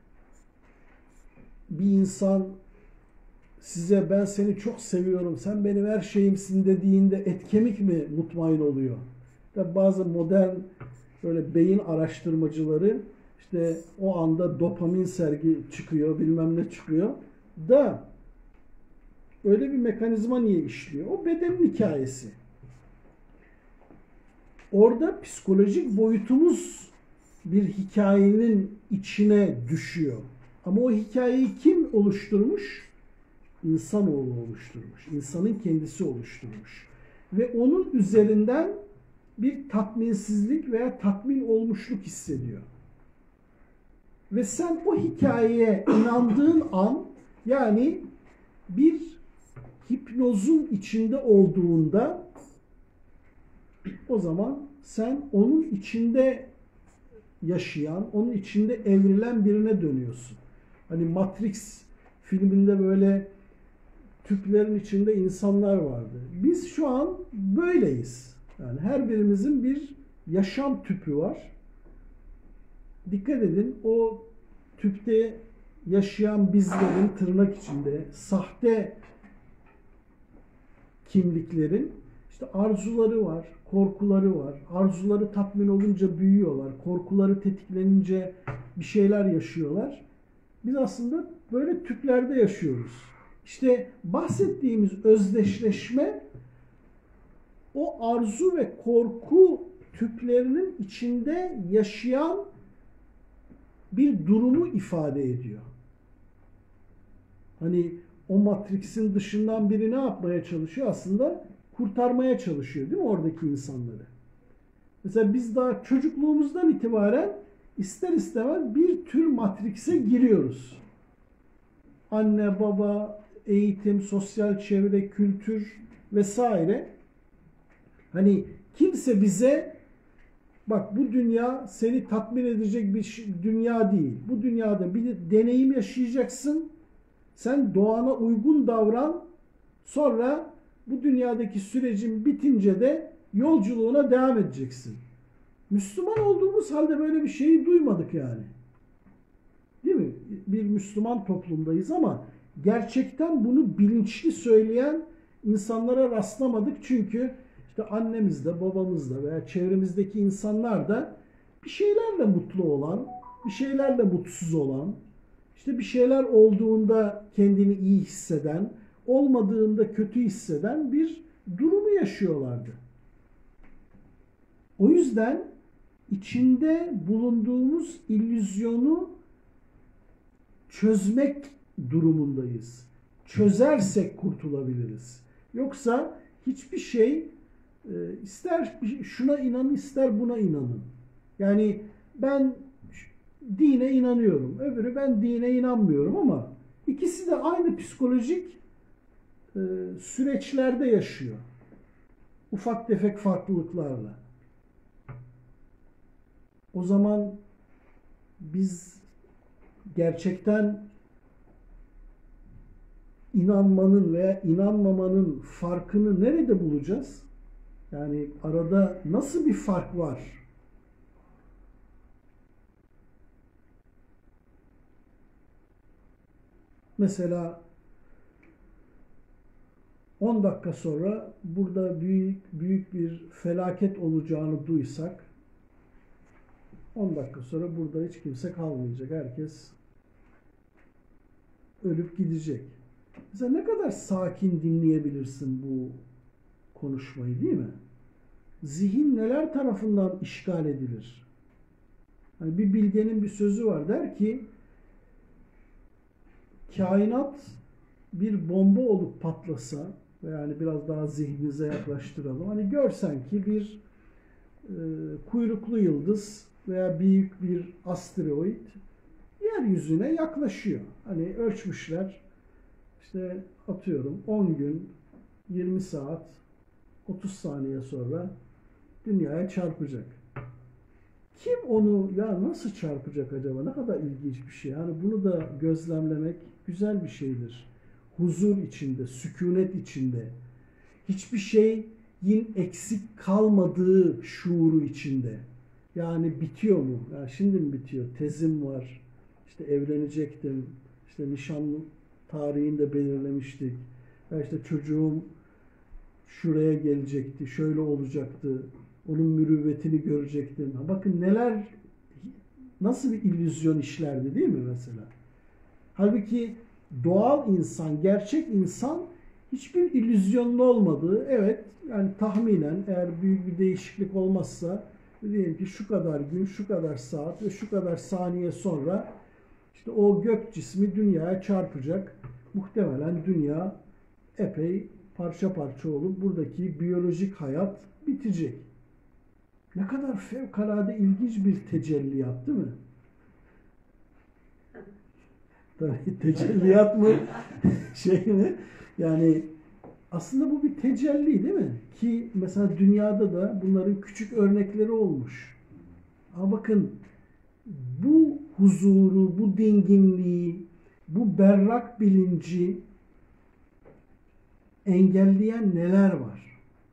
bir insan size ben seni çok seviyorum, sen benim her şeyimsin dediğinde et kemik mi mutmain oluyor? Tabi bazı modern böyle beyin araştırmacıları işte o anda dopamin sergi çıkıyor, bilmem ne çıkıyor da öyle bir mekanizma niye işliyor? O bedenin hikayesi. Orada psikolojik boyutumuz bir hikayenin içine düşüyor. Ama o hikayeyi kim oluşturmuş? İnsanoğlu oluşturmuş. İnsanın kendisi oluşturmuş. Ve onun üzerinden bir tatminsizlik veya tatmin olmuşluk hissediyor. Ve sen o hikayeye inandığın an, yani bir hipnozun içinde olduğunda, o zaman sen onun içinde yaşayan, onun içinde evrilen birine dönüyorsun. Hani Matrix filminde böyle tüplerin içinde insanlar vardı. Biz şu an böyleyiz. Yani her birimizin bir yaşam tüpü var. Dikkat edin, o tüpte yaşayan bizlerin, tırnak içinde sahte kimliklerin işte arzuları var, korkuları var. Arzuları tatmin olunca büyüyorlar. Korkuları tetiklenince bir şeyler yaşıyorlar. Biz aslında böyle tüplerde yaşıyoruz. İşte bahsettiğimiz özdeşleşme o arzu ve korku tüplerinin içinde yaşayan bir durumu ifade ediyor. Hani o Matrix'in dışından biri ne yapmaya çalışıyor? Aslında kurtarmaya çalışıyor değil mi oradaki insanları? Mesela biz daha çocukluğumuzdan itibaren ister istemez bir tür Matrix'e giriyoruz. Anne, baba, eğitim, sosyal çevre, kültür vesaire. Hani kimse bize bak bu dünya seni tatmin edecek bir dünya değil. Bu dünyada bir deneyim yaşayacaksın. Sen doğana uygun davran. Sonra bu dünyadaki sürecin bitince de yolculuğuna devam edeceksin. Müslüman olduğumuz halde böyle bir şeyi duymadık yani. Değil mi? Bir Müslüman toplumdayız ama gerçekten bunu bilinçli söyleyen insanlara rastlamadık. Çünkü işte annemizde, babamızda veya çevremizdeki insanlar da bir şeylerle mutlu olan, bir şeylerle mutsuz olan, işte bir şeyler olduğunda kendini iyi hisseden, olmadığında kötü hisseden bir durumu yaşıyorlardı. O yüzden içinde bulunduğumuz illüzyonu çözmek durumundayız. Çözersek kurtulabiliriz. Yoksa hiçbir şey e, ister şuna inanın ister buna inanın. Yani ben dine inanıyorum. Öbürü ben dine inanmıyorum ama ikisi de aynı psikolojik e, süreçlerde yaşıyor. Ufak tefek farklılıklarla. O zaman biz gerçekten inanmanın veya inanmamanın farkını nerede bulacağız? Yani arada nasıl bir fark var? Mesela on dakika sonra burada büyük büyük bir felaket olacağını duysak on dakika sonra burada hiç kimse kalmayacak. Herkes ölüp gidecek. Mesela ne kadar sakin dinleyebilirsin bu konuşmayı, değil mi? Zihin neler tarafından işgal edilir? Hani bir bilgenin bir sözü var, der ki kainat bir bomba olup patlasa, yani biraz daha zihninize yaklaştıralım. Hani görsen ki bir e, kuyruklu yıldız veya büyük bir asteroid yeryüzüne yaklaşıyor. Hani ölçmüşler, işte atıyorum on gün, yirmi saat, otuz saniye sonra dünyaya çarpacak. Kim onu ya nasıl çarpacak acaba? Ne kadar ilginç bir şey. Yani bunu da gözlemlemek güzel bir şeydir. Huzur içinde, sükunet içinde, hiçbir şeyin eksik kalmadığı şuuru içinde. Yani bitiyor mu? Ya şimdi mi bitiyor? Tezim var. İşte evlenecektim. İşte nişan tarihini de belirlemiştik. Ya işte çocuğum şuraya gelecekti, şöyle olacaktı. Onun mürüvvetini görecektim. Bakın neler, nasıl bir illüzyon işlerdi, değil mi mesela? Halbuki doğal insan, gerçek insan hiçbir illüzyonlu olmadığı, evet yani tahminen eğer büyük bir değişiklik olmazsa diyelim ki şu kadar gün, şu kadar saat ve şu kadar saniye sonra işte o gök cismi dünyaya çarpacak. Muhtemelen dünya epey parça parça olup buradaki biyolojik hayat bitecek. Ne kadar fevkalade ilginç bir tecelliyat, değil mi? Tabii tecelliyat mı şey mi? Yani aslında bu bir tecelli, değil mi? Ki mesela dünyada da bunların küçük örnekleri olmuş. Ama bakın bu huzuru, bu dinginliği, bu berrak bilinci engelleyen neler var?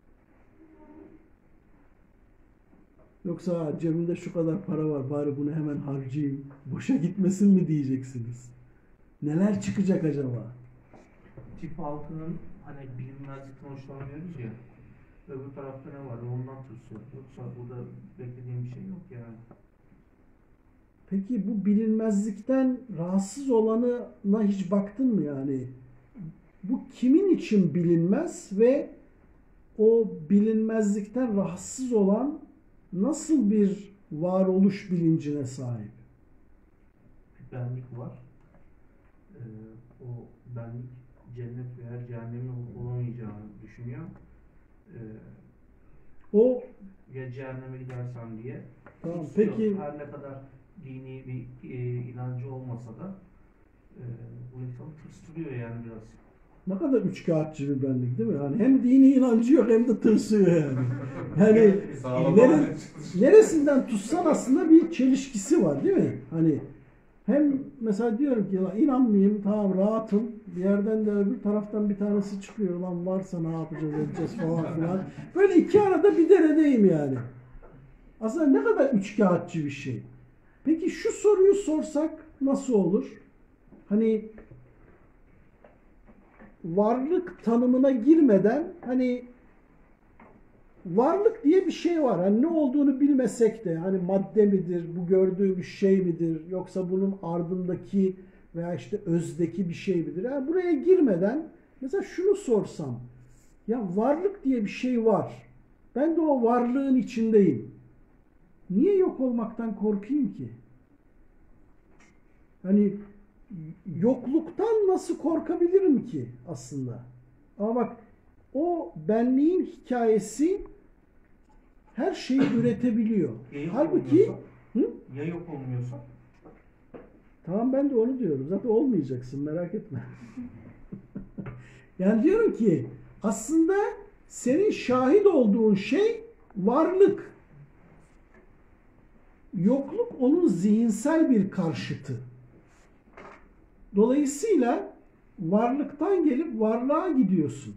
Yoksa cebimde şu kadar para var, bari bunu hemen harcayayım, boşa gitmesin mi diyeceksiniz? Neler çıkacak acaba? Tip halkının hani bilinmezlikten hoşlanmıyoruz ya. Öbür tarafta ne var? Ondan tırsıyor. Yoksa burada beklediğim bir şey yok yani. Peki bu bilinmezlikten rahatsız olanına hiç baktın mı yani? Bu kimin için bilinmez ve o bilinmezlikten rahatsız olan nasıl bir varoluş bilincine sahip? Bir benlik var. Ee, o benlik cennet veya cehennemin olamayacağını düşünüyor. Ee, O ya cehenneme gidersen diye. tamam, istiyor. peki Her ne kadar dini bir e, inancı olmasa da e, bu insanı tırstırıyor yani biraz. ne kadar üçkağıtçı bir benlik, değil mi? Yani hem dini inancı yok hem de tırsıyor yani. Yani nere, neresinden tutsan aslında bir çelişkisi var, değil mi? Hani hem mesela diyorum ki ya inanmayayım, tamam rahatım. Bir yerden de öbür taraftan bir tanesi çıkıyor. Lan varsa ne yapacağız edeceğiz falan filan. Böyle iki arada bir deredeyim yani. Aslında ne kadar üçkağıtçı bir şey. Peki şu soruyu sorsak nasıl olur? Hani varlık tanımına girmeden hani varlık diye bir şey var. Hani ne olduğunu bilmesek de hani madde midir, bu gördüğümüz şey midir, yoksa bunun ardındaki veya işte özdeki bir şey midir? Yani buraya girmeden mesela şunu sorsam, Ya varlık diye bir şey var. Ben de o varlığın içindeyim. Niye yok olmaktan korkayım ki? Hani yokluktan nasıl korkabilirim ki aslında? Ama bak, o benliğin hikayesi her şeyi üretebiliyor. Ya yok Halbuki olmuyorsa? hı? Ya yok olmuyorsa? Tamam, ben de onu diyorum. Zaten olmayacaksın, merak etme. Yani diyorum ki aslında senin şahit olduğun şey varlık. Yokluk onun zihinsel bir karşıtı. Dolayısıyla varlıktan gelip varlığa gidiyorsun.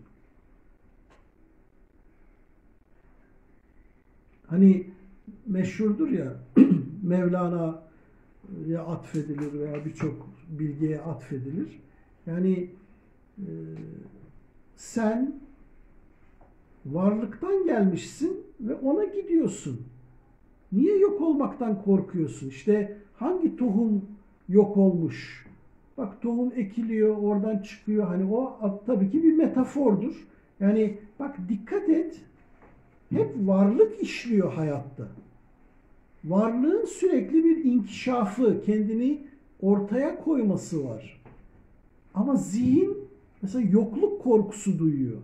Hani meşhurdur ya, Mevlana'ya atfedilir veya birçok bilgiye atfedilir. Yani e, sen varlıktan gelmişsin ve ona gidiyorsun. Niye yok olmaktan korkuyorsun? İşte hangi tohum yok olmuş? Bak, tohum ekiliyor, oradan çıkıyor. Hani o tabii ki bir metafordur. Yani bak, dikkat et. Hep varlık işliyor hayatta. Varlığın sürekli bir inkişafı, kendini ortaya koyması var. Ama zihin mesela yokluk korkusu duyuyor.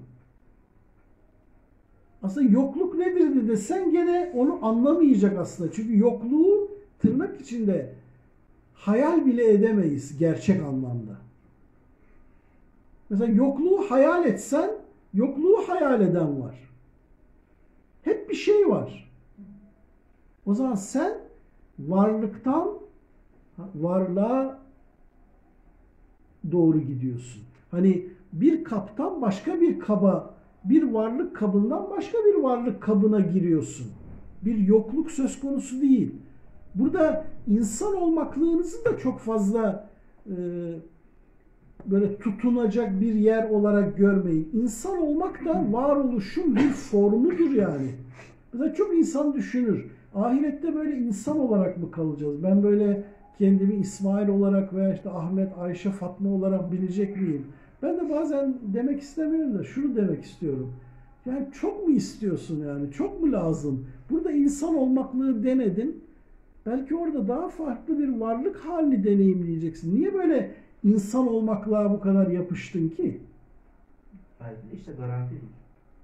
Aslında yokluk nedir desen gene onu anlamayacak aslında. Çünkü yokluğu tırnak içinde hayal bile edemeyiz gerçek anlamda. Mesela yokluğu hayal etsen, yokluğu hayal eden var. Hep bir şey var. O zaman sen varlıktan varlığa doğru gidiyorsun. Hani bir kaptan başka bir kaba, bir varlık kabından başka bir varlık kabına giriyorsun. Bir yokluk söz konusu değil. Burada insan olmaklığınızı da çok fazla e, böyle tutunacak bir yer olarak görmeyin. İnsan olmak da varoluşun bir formudur yani. Mesela çok insan düşünür. Ahirette böyle insan olarak mı kalacağız? Ben böyle kendimi İsmail olarak veya işte Ahmet, Ayşe, Fatma olarak bilecek miyim? Ben de bazen demek istemiyorum da şunu demek istiyorum. Yani çok mu istiyorsun yani? Çok mu lazım? Burada insan olmaklığı denedin. Belki orada daha farklı bir varlık halini deneyimleyeceksin. Niye böyle insan olmakla bu kadar yapıştın ki? Belki de işte garanti değil.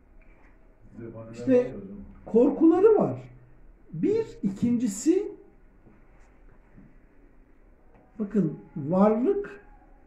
İşte korkuları var. Bir, ikincisi, bakın, varlık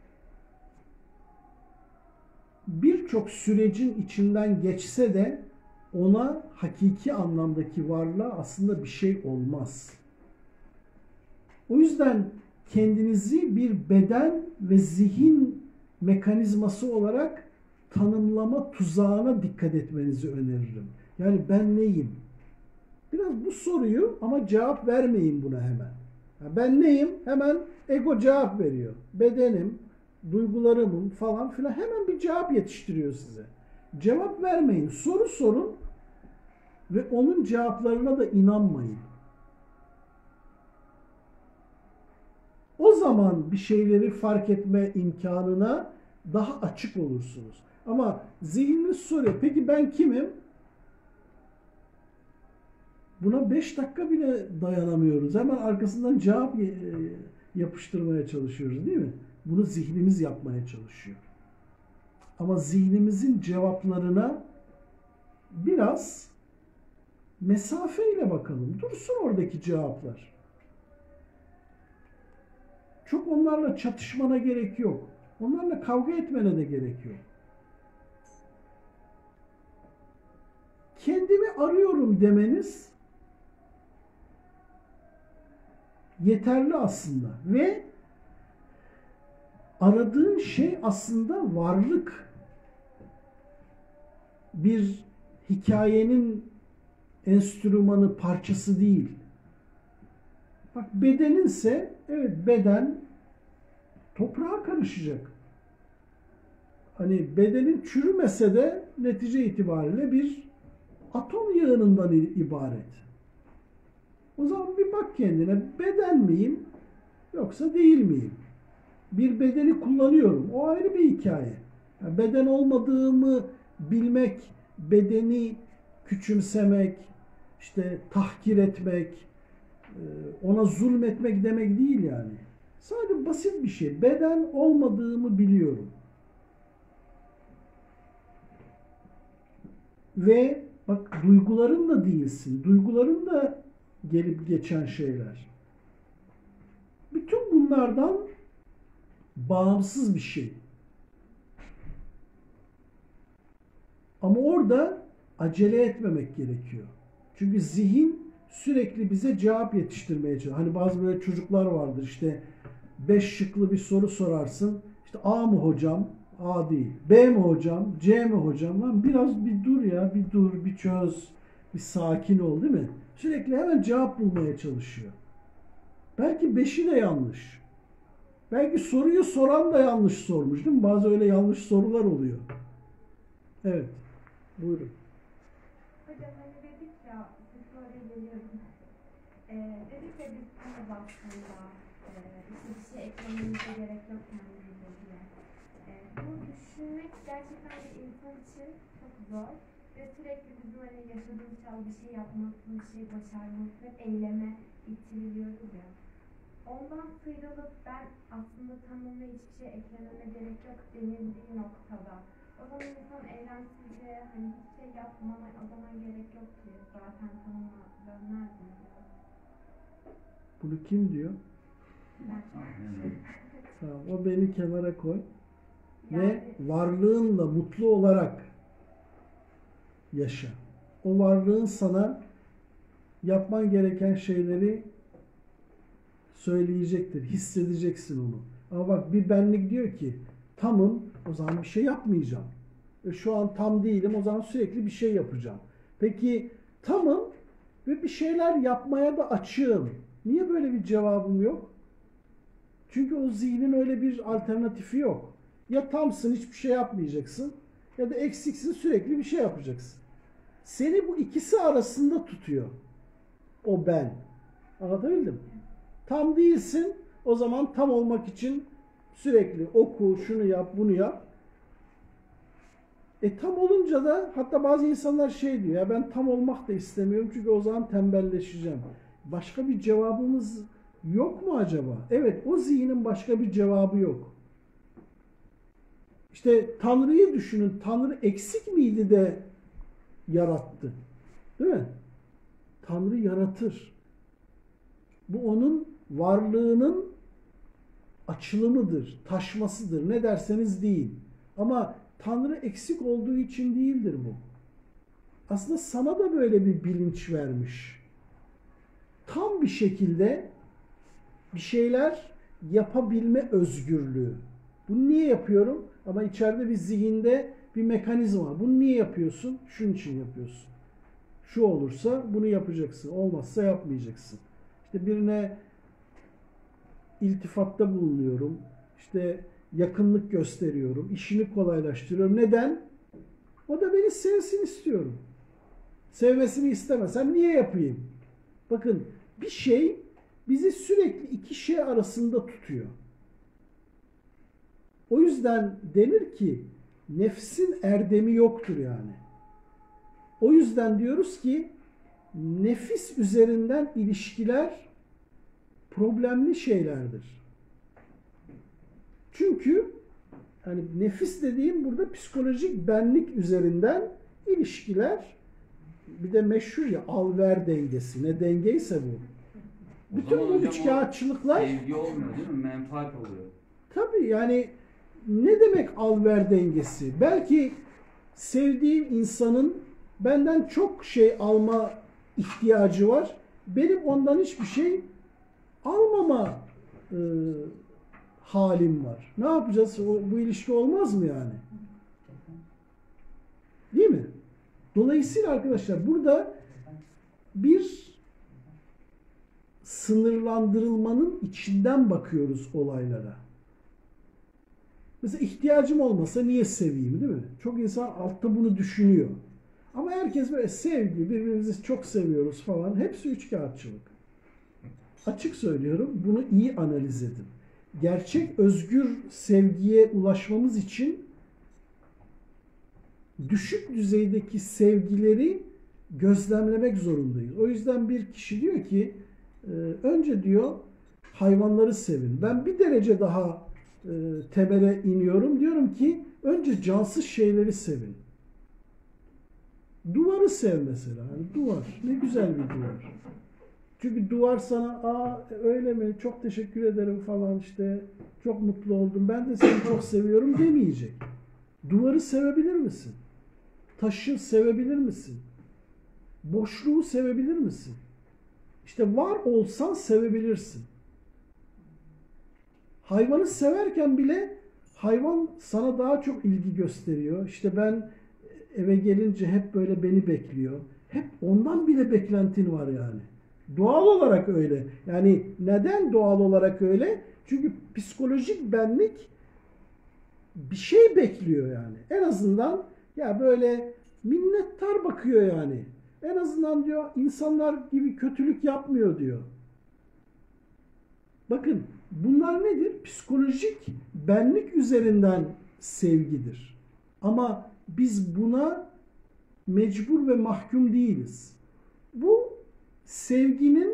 birçok sürecin içinden geçse de ona hakiki anlamdaki varlığa aslında bir şey olmaz. O yüzden kendinizi bir beden ve zihin mekanizması olarak tanımlama tuzağına dikkat etmenizi öneririm. Yani ben neyim? Biraz bu soruyu, ama cevap vermeyin buna hemen. Ya ben neyim? Hemen ego cevap veriyor. Bedenim, duygularımın falan filan, hemen bir cevap yetiştiriyor size. Cevap vermeyin. Soru sorun ve onun cevaplarına da inanmayın. O zaman bir şeyleri fark etme imkanına daha açık olursunuz. Ama zihniniz soruyor. Peki ben kimim? Buna beş dakika bile dayanamıyoruz. Hemen arkasından cevap yapıştırmaya çalışıyoruz, değil mi? Bunu zihnimiz yapmaya çalışıyor. Ama zihnimizin cevaplarına biraz mesafeyle bakalım. Dursun oradaki cevaplar. Çok onlarla çatışmana gerek yok. Onlarla kavga etmene de gerek yok. Kendimi arıyorum demeniz yeterli aslında. Ve aradığın şey aslında varlık. Bir hikayenin enstrümanı, parçası değil. Bak, bedeninse, evet, beden toprağa karışacak. Hani bedenin çürümese de netice itibariyle bir atom yığınından ibaret. O zaman bir bak kendine, beden miyim yoksa değil miyim? Bir bedeni kullanıyorum. O ayrı bir hikaye. Yani beden olmadığımı bilmek, bedeni küçümsemek, işte tahkir etmek, ona zulmetmek demek değil yani. Sadece basit bir şey. Beden olmadığımı biliyorum. Ve bak, duyguların da değilsin. Duyguların da gelip geçen şeyler. Bütün bunlardan bağımsız bir şey. Ama orada acele etmemek gerekiyor. Çünkü zihin sürekli bize cevap yetiştirmeye çalışıyor. Hani bazı böyle çocuklar vardır, işte beş şıklı bir soru sorarsın. İşte A mı hocam? A değil. B mi hocam? C mi hocam? Lan biraz bir dur ya, bir dur, bir çöz, bir sakin ol, değil mi? Sürekli hemen cevap bulmaya çalışıyor. Belki beşi de yanlış. Belki soruyu soran da yanlış sormuş, değil mi? Bazı öyle yanlış sorular oluyor. Evet. Buyurun. Hocam hani dedik ya, bir soruya geliyorum. Ee, dedik ya biz hani aslında e, işte bir şey eklememize gerek yok kendimize diye. E, bunu düşünmek gerçekten bir insan için çok zor. Ve sürekli bizim hani yaşadığımız çağda bir şey yapmak, bir şey başarmak, hep eyleme itiriliyoruz ya. Ondan sıyrılıp ben aslında tam ona hiçbir şey eklememe gerek yok denildiği noktada o zaman insan eylemsizce hani hiçbir şey yapmama o zaman gerek yok ki zaten tamama dönmez mi? Bunu kim diyor? Ben. Tamam, o beni kenara koy. Yani, Ve varlığınla mutlu olarak yaşa. O varlığın sana yapman gereken şeyleri söyleyecektir. Hissedeceksin onu. Ama bak, bir benlik diyor ki tamım, o zaman bir şey yapmayacağım. E şu an tam değilim, o zaman sürekli bir şey yapacağım. Peki tamam ve bir şeyler yapmaya da açığım. Niye böyle bir cevabım yok? Çünkü o zihnin öyle bir alternatifi yok. Ya tamsın, hiçbir şey yapmayacaksın, ya da eksiksin, sürekli bir şey yapacaksın. Seni bu ikisi arasında tutuyor o ben. Anlatabildim mi? Tam değilsin, o zaman tam olmak için sürekli oku, şunu yap, bunu yap. E tam olunca da hatta bazı insanlar şey diyor, ya ben tam olmak da istemiyorum çünkü o zaman tembelleşeceğim. Başka bir cevabımız yok mu acaba? Evet, o zihnin başka bir cevabı yok. İşte Tanrı'yı düşünün. Tanrı eksik miydi de yarattı? Değil mi? Tanrı yaratır. Bu onun varlığının açılımıdır, taşmasıdır. Ne derseniz deyin. Ama Tanrı eksik olduğu için değildir bu. Aslında sana da böyle bir bilinç vermiş. Tam bir şekilde bir şeyler yapabilme özgürlüğü. Bunu niye yapıyorum? Ama içeride bir zihinde bir mekanizma var. Bunu niye yapıyorsun? Şunun için yapıyorsun. Şu olursa bunu yapacaksın. Olmazsa yapmayacaksın. İşte birine iltifatta bulunuyorum. İşte yakınlık gösteriyorum. İşini kolaylaştırıyorum. Neden? O da beni sevsin istiyorum. Sevmesini istemesem niye yapayım? Bakın, bir şey bizi sürekli iki şey arasında tutuyor. O yüzden denir ki nefsin erdemi yoktur yani. O yüzden diyoruz ki nefis üzerinden ilişkiler problemli şeylerdir. Çünkü hani nefis dediğim burada psikolojik benlik üzerinden ilişkiler, bir de meşhur ya al-ver dengesi. Ne dengeyse bu. O Bütün zaman bu hocam üçkağıtçılıklar, o sevgi olmuyor değil mi? Menfaat oluyor. tabii yani ne demek al-ver dengesi? Belki sevdiğim insanın benden çok şey alma ihtiyacı var. Benim ondan hiçbir şey almama e, halim var. Ne yapacağız? O, bu ilişki olmaz mı yani? Değil mi? Dolayısıyla arkadaşlar burada bir sınırlandırılmanın içinden bakıyoruz olaylara. Mesela ihtiyacım olmasa niye seveyim, değil mi? Çok insan altta bunu düşünüyor. Ama herkes böyle sevgi, birbirimizi çok seviyoruz falan. Hepsi üçkağıtçılık. Açık söylüyorum, bunu iyi analiz edin. Gerçek özgür sevgiye ulaşmamız için düşük düzeydeki sevgileri gözlemlemek zorundayız. O yüzden bir kişi diyor ki e, önce diyor hayvanları sevin. Ben bir derece daha e, temele iniyorum. Diyorum ki önce cansız şeyleri sevin. Duvarı sev mesela. Yani duvar. Ne güzel bir duvar. Çünkü duvar sana aa öyle mi çok teşekkür ederim falan işte çok mutlu oldum ben de seni çok seviyorum demeyecek. Duvarı sevebilir misin? Taşı sevebilir misin? Boşluğu sevebilir misin? İşte var olsan sevebilirsin. Hayvanı severken bile hayvan sana daha çok ilgi gösteriyor. İşte ben eve gelince hep böyle beni bekliyor. Hep ondan bile beklentin var yani. Doğal olarak öyle. Yani neden doğal olarak öyle? Çünkü psikolojik benlik bir şey bekliyor yani. En azından ya böyle minnettar bakıyor yani. En azından diyor insanlar gibi kötülük yapmıyor diyor. Bakın bunlar nedir? Psikolojik benlik üzerinden sevgidir. Ama biz buna mecbur ve mahkum değiliz. Bu sevginin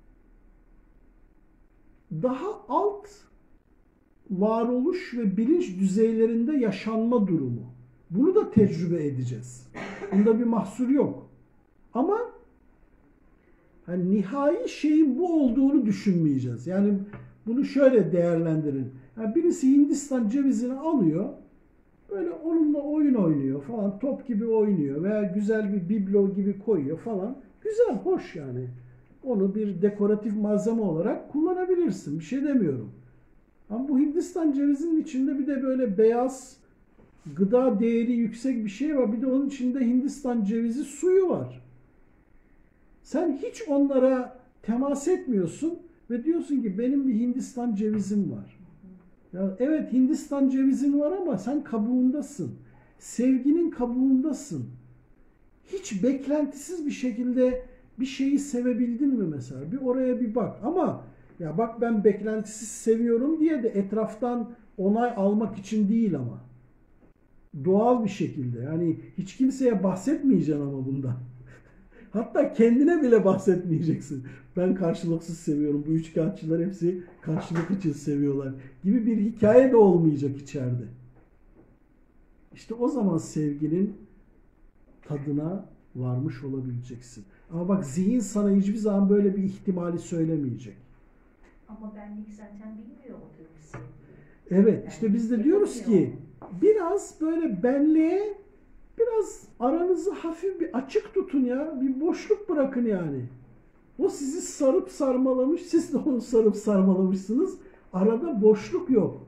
daha alt varoluş ve bilinç düzeylerinde yaşanma durumu. Bunu da tecrübe edeceğiz. Bunda bir mahsur yok. Ama hani nihai şeyin bu olduğunu düşünmeyeceğiz. Yani bunu şöyle değerlendirin. Yani birisi Hindistan cevizini alıyor, böyle onunla oyun oynuyor falan, top gibi oynuyor veya güzel bir biblo gibi koyuyor falan. Güzel, hoş yani. Onu bir dekoratif malzeme olarak kullanabilirsin. Bir şey demiyorum. Ama bu Hindistan cevizinin içinde bir de böyle beyaz, gıda değeri yüksek bir şey var. Bir de onun içinde Hindistan cevizi suyu var. Sen hiç onlara temas etmiyorsun ve diyorsun ki benim bir Hindistan cevizim var. Ya evet Hindistan cevizin var ama sen kabuğundasın. Sevginin kabuğundasın. Hiç beklentisiz bir şekilde bir şeyi sevebildin mi mesela? Bir oraya bir bak. Ama ya bak ben beklentisiz seviyorum diye de etraftan onay almak için değil ama. Doğal bir şekilde. Yani hiç kimseye bahsetmeyeceksin ama bundan. Hatta kendine bile bahsetmeyeceksin. Ben karşılıksız seviyorum. Bu üçkağıtçılar hepsi karşılık için seviyorlar. Gibi bir hikaye de olmayacak içeride. İşte o zaman sevginin tadına varmış olabileceksin. Ama bak zihin sana hiçbir zaman böyle bir ihtimali söylemeyecek. Ama benlik zaten bilmiyor o tür bir sevgi. Evet işte biz de diyoruz ki biraz böyle benliğe biraz aranızı hafif bir açık tutun ya. Bir boşluk bırakın yani. O sizi sarıp sarmalamış. Siz de onu sarıp sarmalamışsınız. Arada boşluk yok.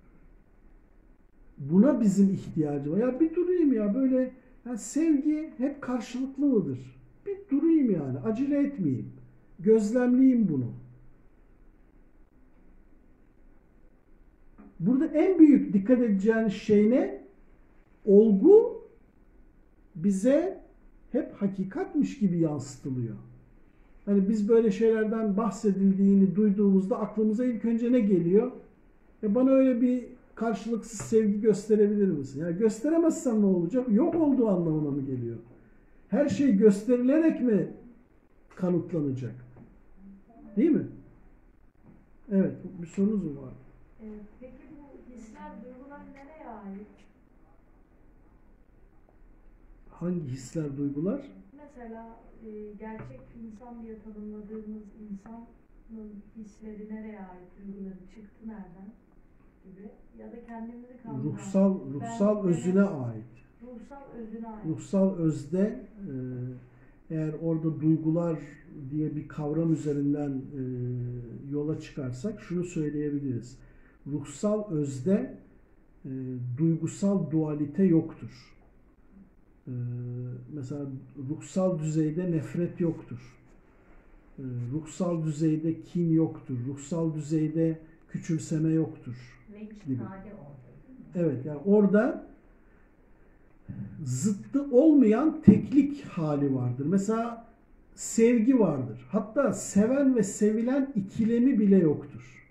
Buna bizim ihtiyacımız var. Ya bir durayım ya böyle yani sevgi hep karşılıklı mıdır? Bir durayım yani. Acele etmeyeyim. Gözlemleyeyim bunu. Burada en büyük dikkat edeceğiniz şey ne? Olgu bize hep hakikatmiş gibi yansıtılıyor. Hani biz böyle şeylerden bahsedildiğini duyduğumuzda aklımıza ilk önce ne geliyor? Ya bana öyle bir karşılıksız sevgi gösterebilir misin? Ya gösteremezsem ne olacak? Yok olduğu anlamına mı geliyor? Her şey gösterilerek mi kanıtlanacak? Değil mi? Evet, bir sorunuz mu var? Ee, Peki bu hisler, duygular nereye ait? Hangi hisler, duygular? Mesela e, gerçek insan diye tanımladığımız insanın hisleri nereye ait, duyguları çıktı nereden gibi ya da kendimizi kavramak. Ruhsal, ruhsal Ben- özüne ait. Ruhsal özüne ait. Ruhsal özde e, eğer orada duygular diye bir kavram üzerinden e, yola çıkarsak şunu söyleyebiliriz. Ruhsal özde e, duygusal dualite yoktur. E, mesela ruhsal düzeyde nefret yoktur. E, ruhsal düzeyde kin yoktur. Ruhsal düzeyde küçümseme yoktur. Ve Gibi. itibari orada değil mi? Evet yani orada zıttı olmayan teklik hali vardır. Mesela sevgi vardır. Hatta seven ve sevilen ikilemi bile yoktur.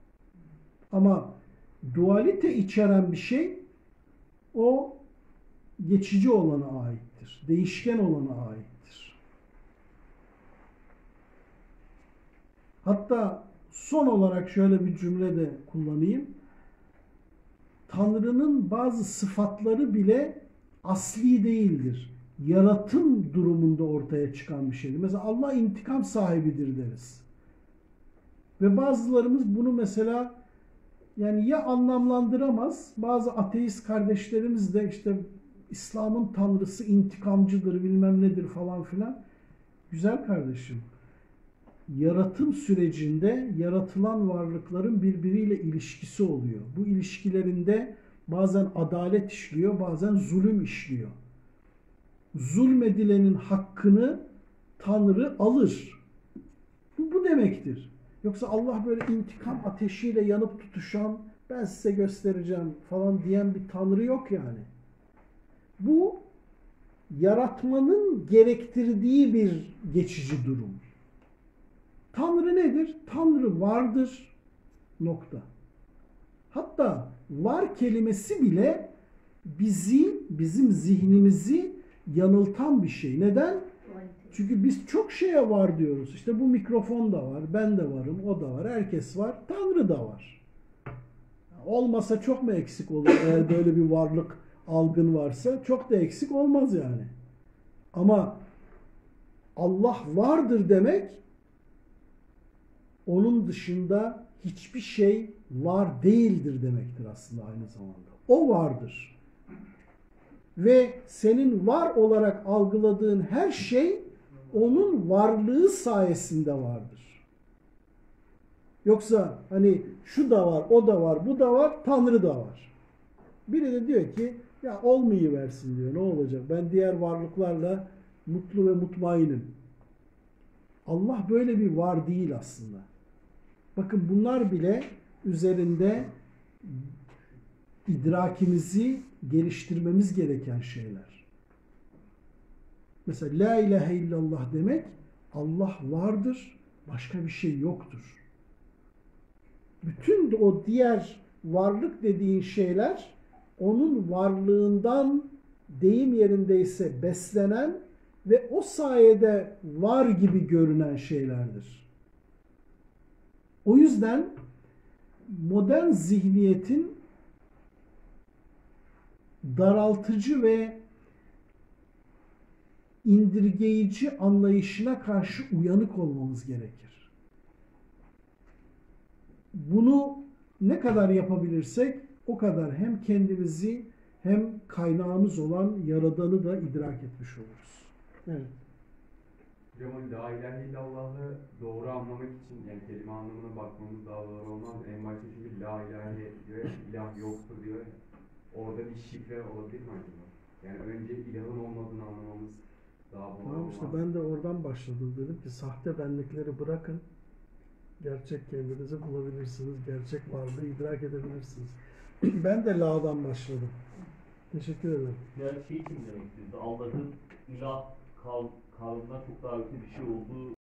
Ama dualite içeren bir şey o geçici olana aittir. Değişken olana aittir. Hatta son olarak şöyle bir cümle de kullanayım. Tanrı'nın bazı sıfatları bile asli değildir. Yaratım durumunda ortaya çıkan bir şeydir. Mesela Allah intikam sahibidir deriz. Ve bazılarımız bunu mesela yani ya anlamlandıramaz, bazı ateist kardeşlerimiz de işte İslam'ın tanrısı intikamcıdır, bilmem nedir falan filan. Güzel kardeşim. Yaratım sürecinde yaratılan varlıkların birbiriyle ilişkisi oluyor. Bu ilişkilerinde bazen adalet işliyor, bazen zulüm işliyor. Zulmedilenin hakkını Tanrı alır. Bu, bu demektir. Yoksa Allah böyle intikam ateşiyle yanıp tutuşan, ben size göstereceğim falan diyen bir Tanrı yok yani. Bu yaratmanın gerektirdiği bir geçici durum. Tanrı nedir? Tanrı vardır. Nokta. Hatta var kelimesi bile bizi, bizim zihnimizi yanıltan bir şey. Neden? Çünkü biz çok şeye var diyoruz. İşte bu mikrofon da var, ben de varım, o da var, herkes var, Tanrı da var. Olmasa çok mu eksik olur eğer böyle bir varlık algın varsa? Çok da eksik olmaz yani. Ama Allah vardır demek, onun dışında hiçbir şey var değildir demektir aslında aynı zamanda. O vardır. Ve senin var olarak algıladığın her şey onun varlığı sayesinde vardır. Yoksa hani şu da var, o da var, bu da var, Tanrı da var. Biri de diyor ki ya olmayıversin diyor, ne olacak? Ben diğer varlıklarla mutlu ve mutmainim. Allah böyle bir var değil aslında. Bakın bunlar bile üzerinde idrakimizi geliştirmemiz gereken şeyler. Mesela la ilahe illallah demek Allah vardır, başka bir şey yoktur. Bütün o diğer varlık dediğin şeyler onun varlığından deyim yerindeyse beslenen ve o sayede var gibi görünen şeylerdir. O yüzden modern zihniyetin daraltıcı ve indirgeyici anlayışına karşı uyanık olmamız gerekir. Bunu ne kadar yapabilirsek o kadar hem kendimizi hem kaynağımız olan Yaradan'ı da idrak etmiş oluruz. Evet. Hocam la ilahe illallah'ı doğru anlamak için yani kelime anlamına bakmamız daha doğru olmaz. En başta çünkü la ilahe diyor ya, ilah yoktur diyor ya. Orada bir şifre olabilir mi acaba? Yani önce ilahın olmadığını anlamamız daha doğru Tamam olmaz. işte ben de oradan başladım. Dedim ki sahte benlikleri bırakın. Gerçek kendinizi bulabilirsiniz. Gerçek varlığı idrak edebilirsiniz. Ben de la'dan başladım. Teşekkür ederim. Yani şey için demek istiyordu. Allah'ın ilah kav kavramından çok daha öte bir şey olduğu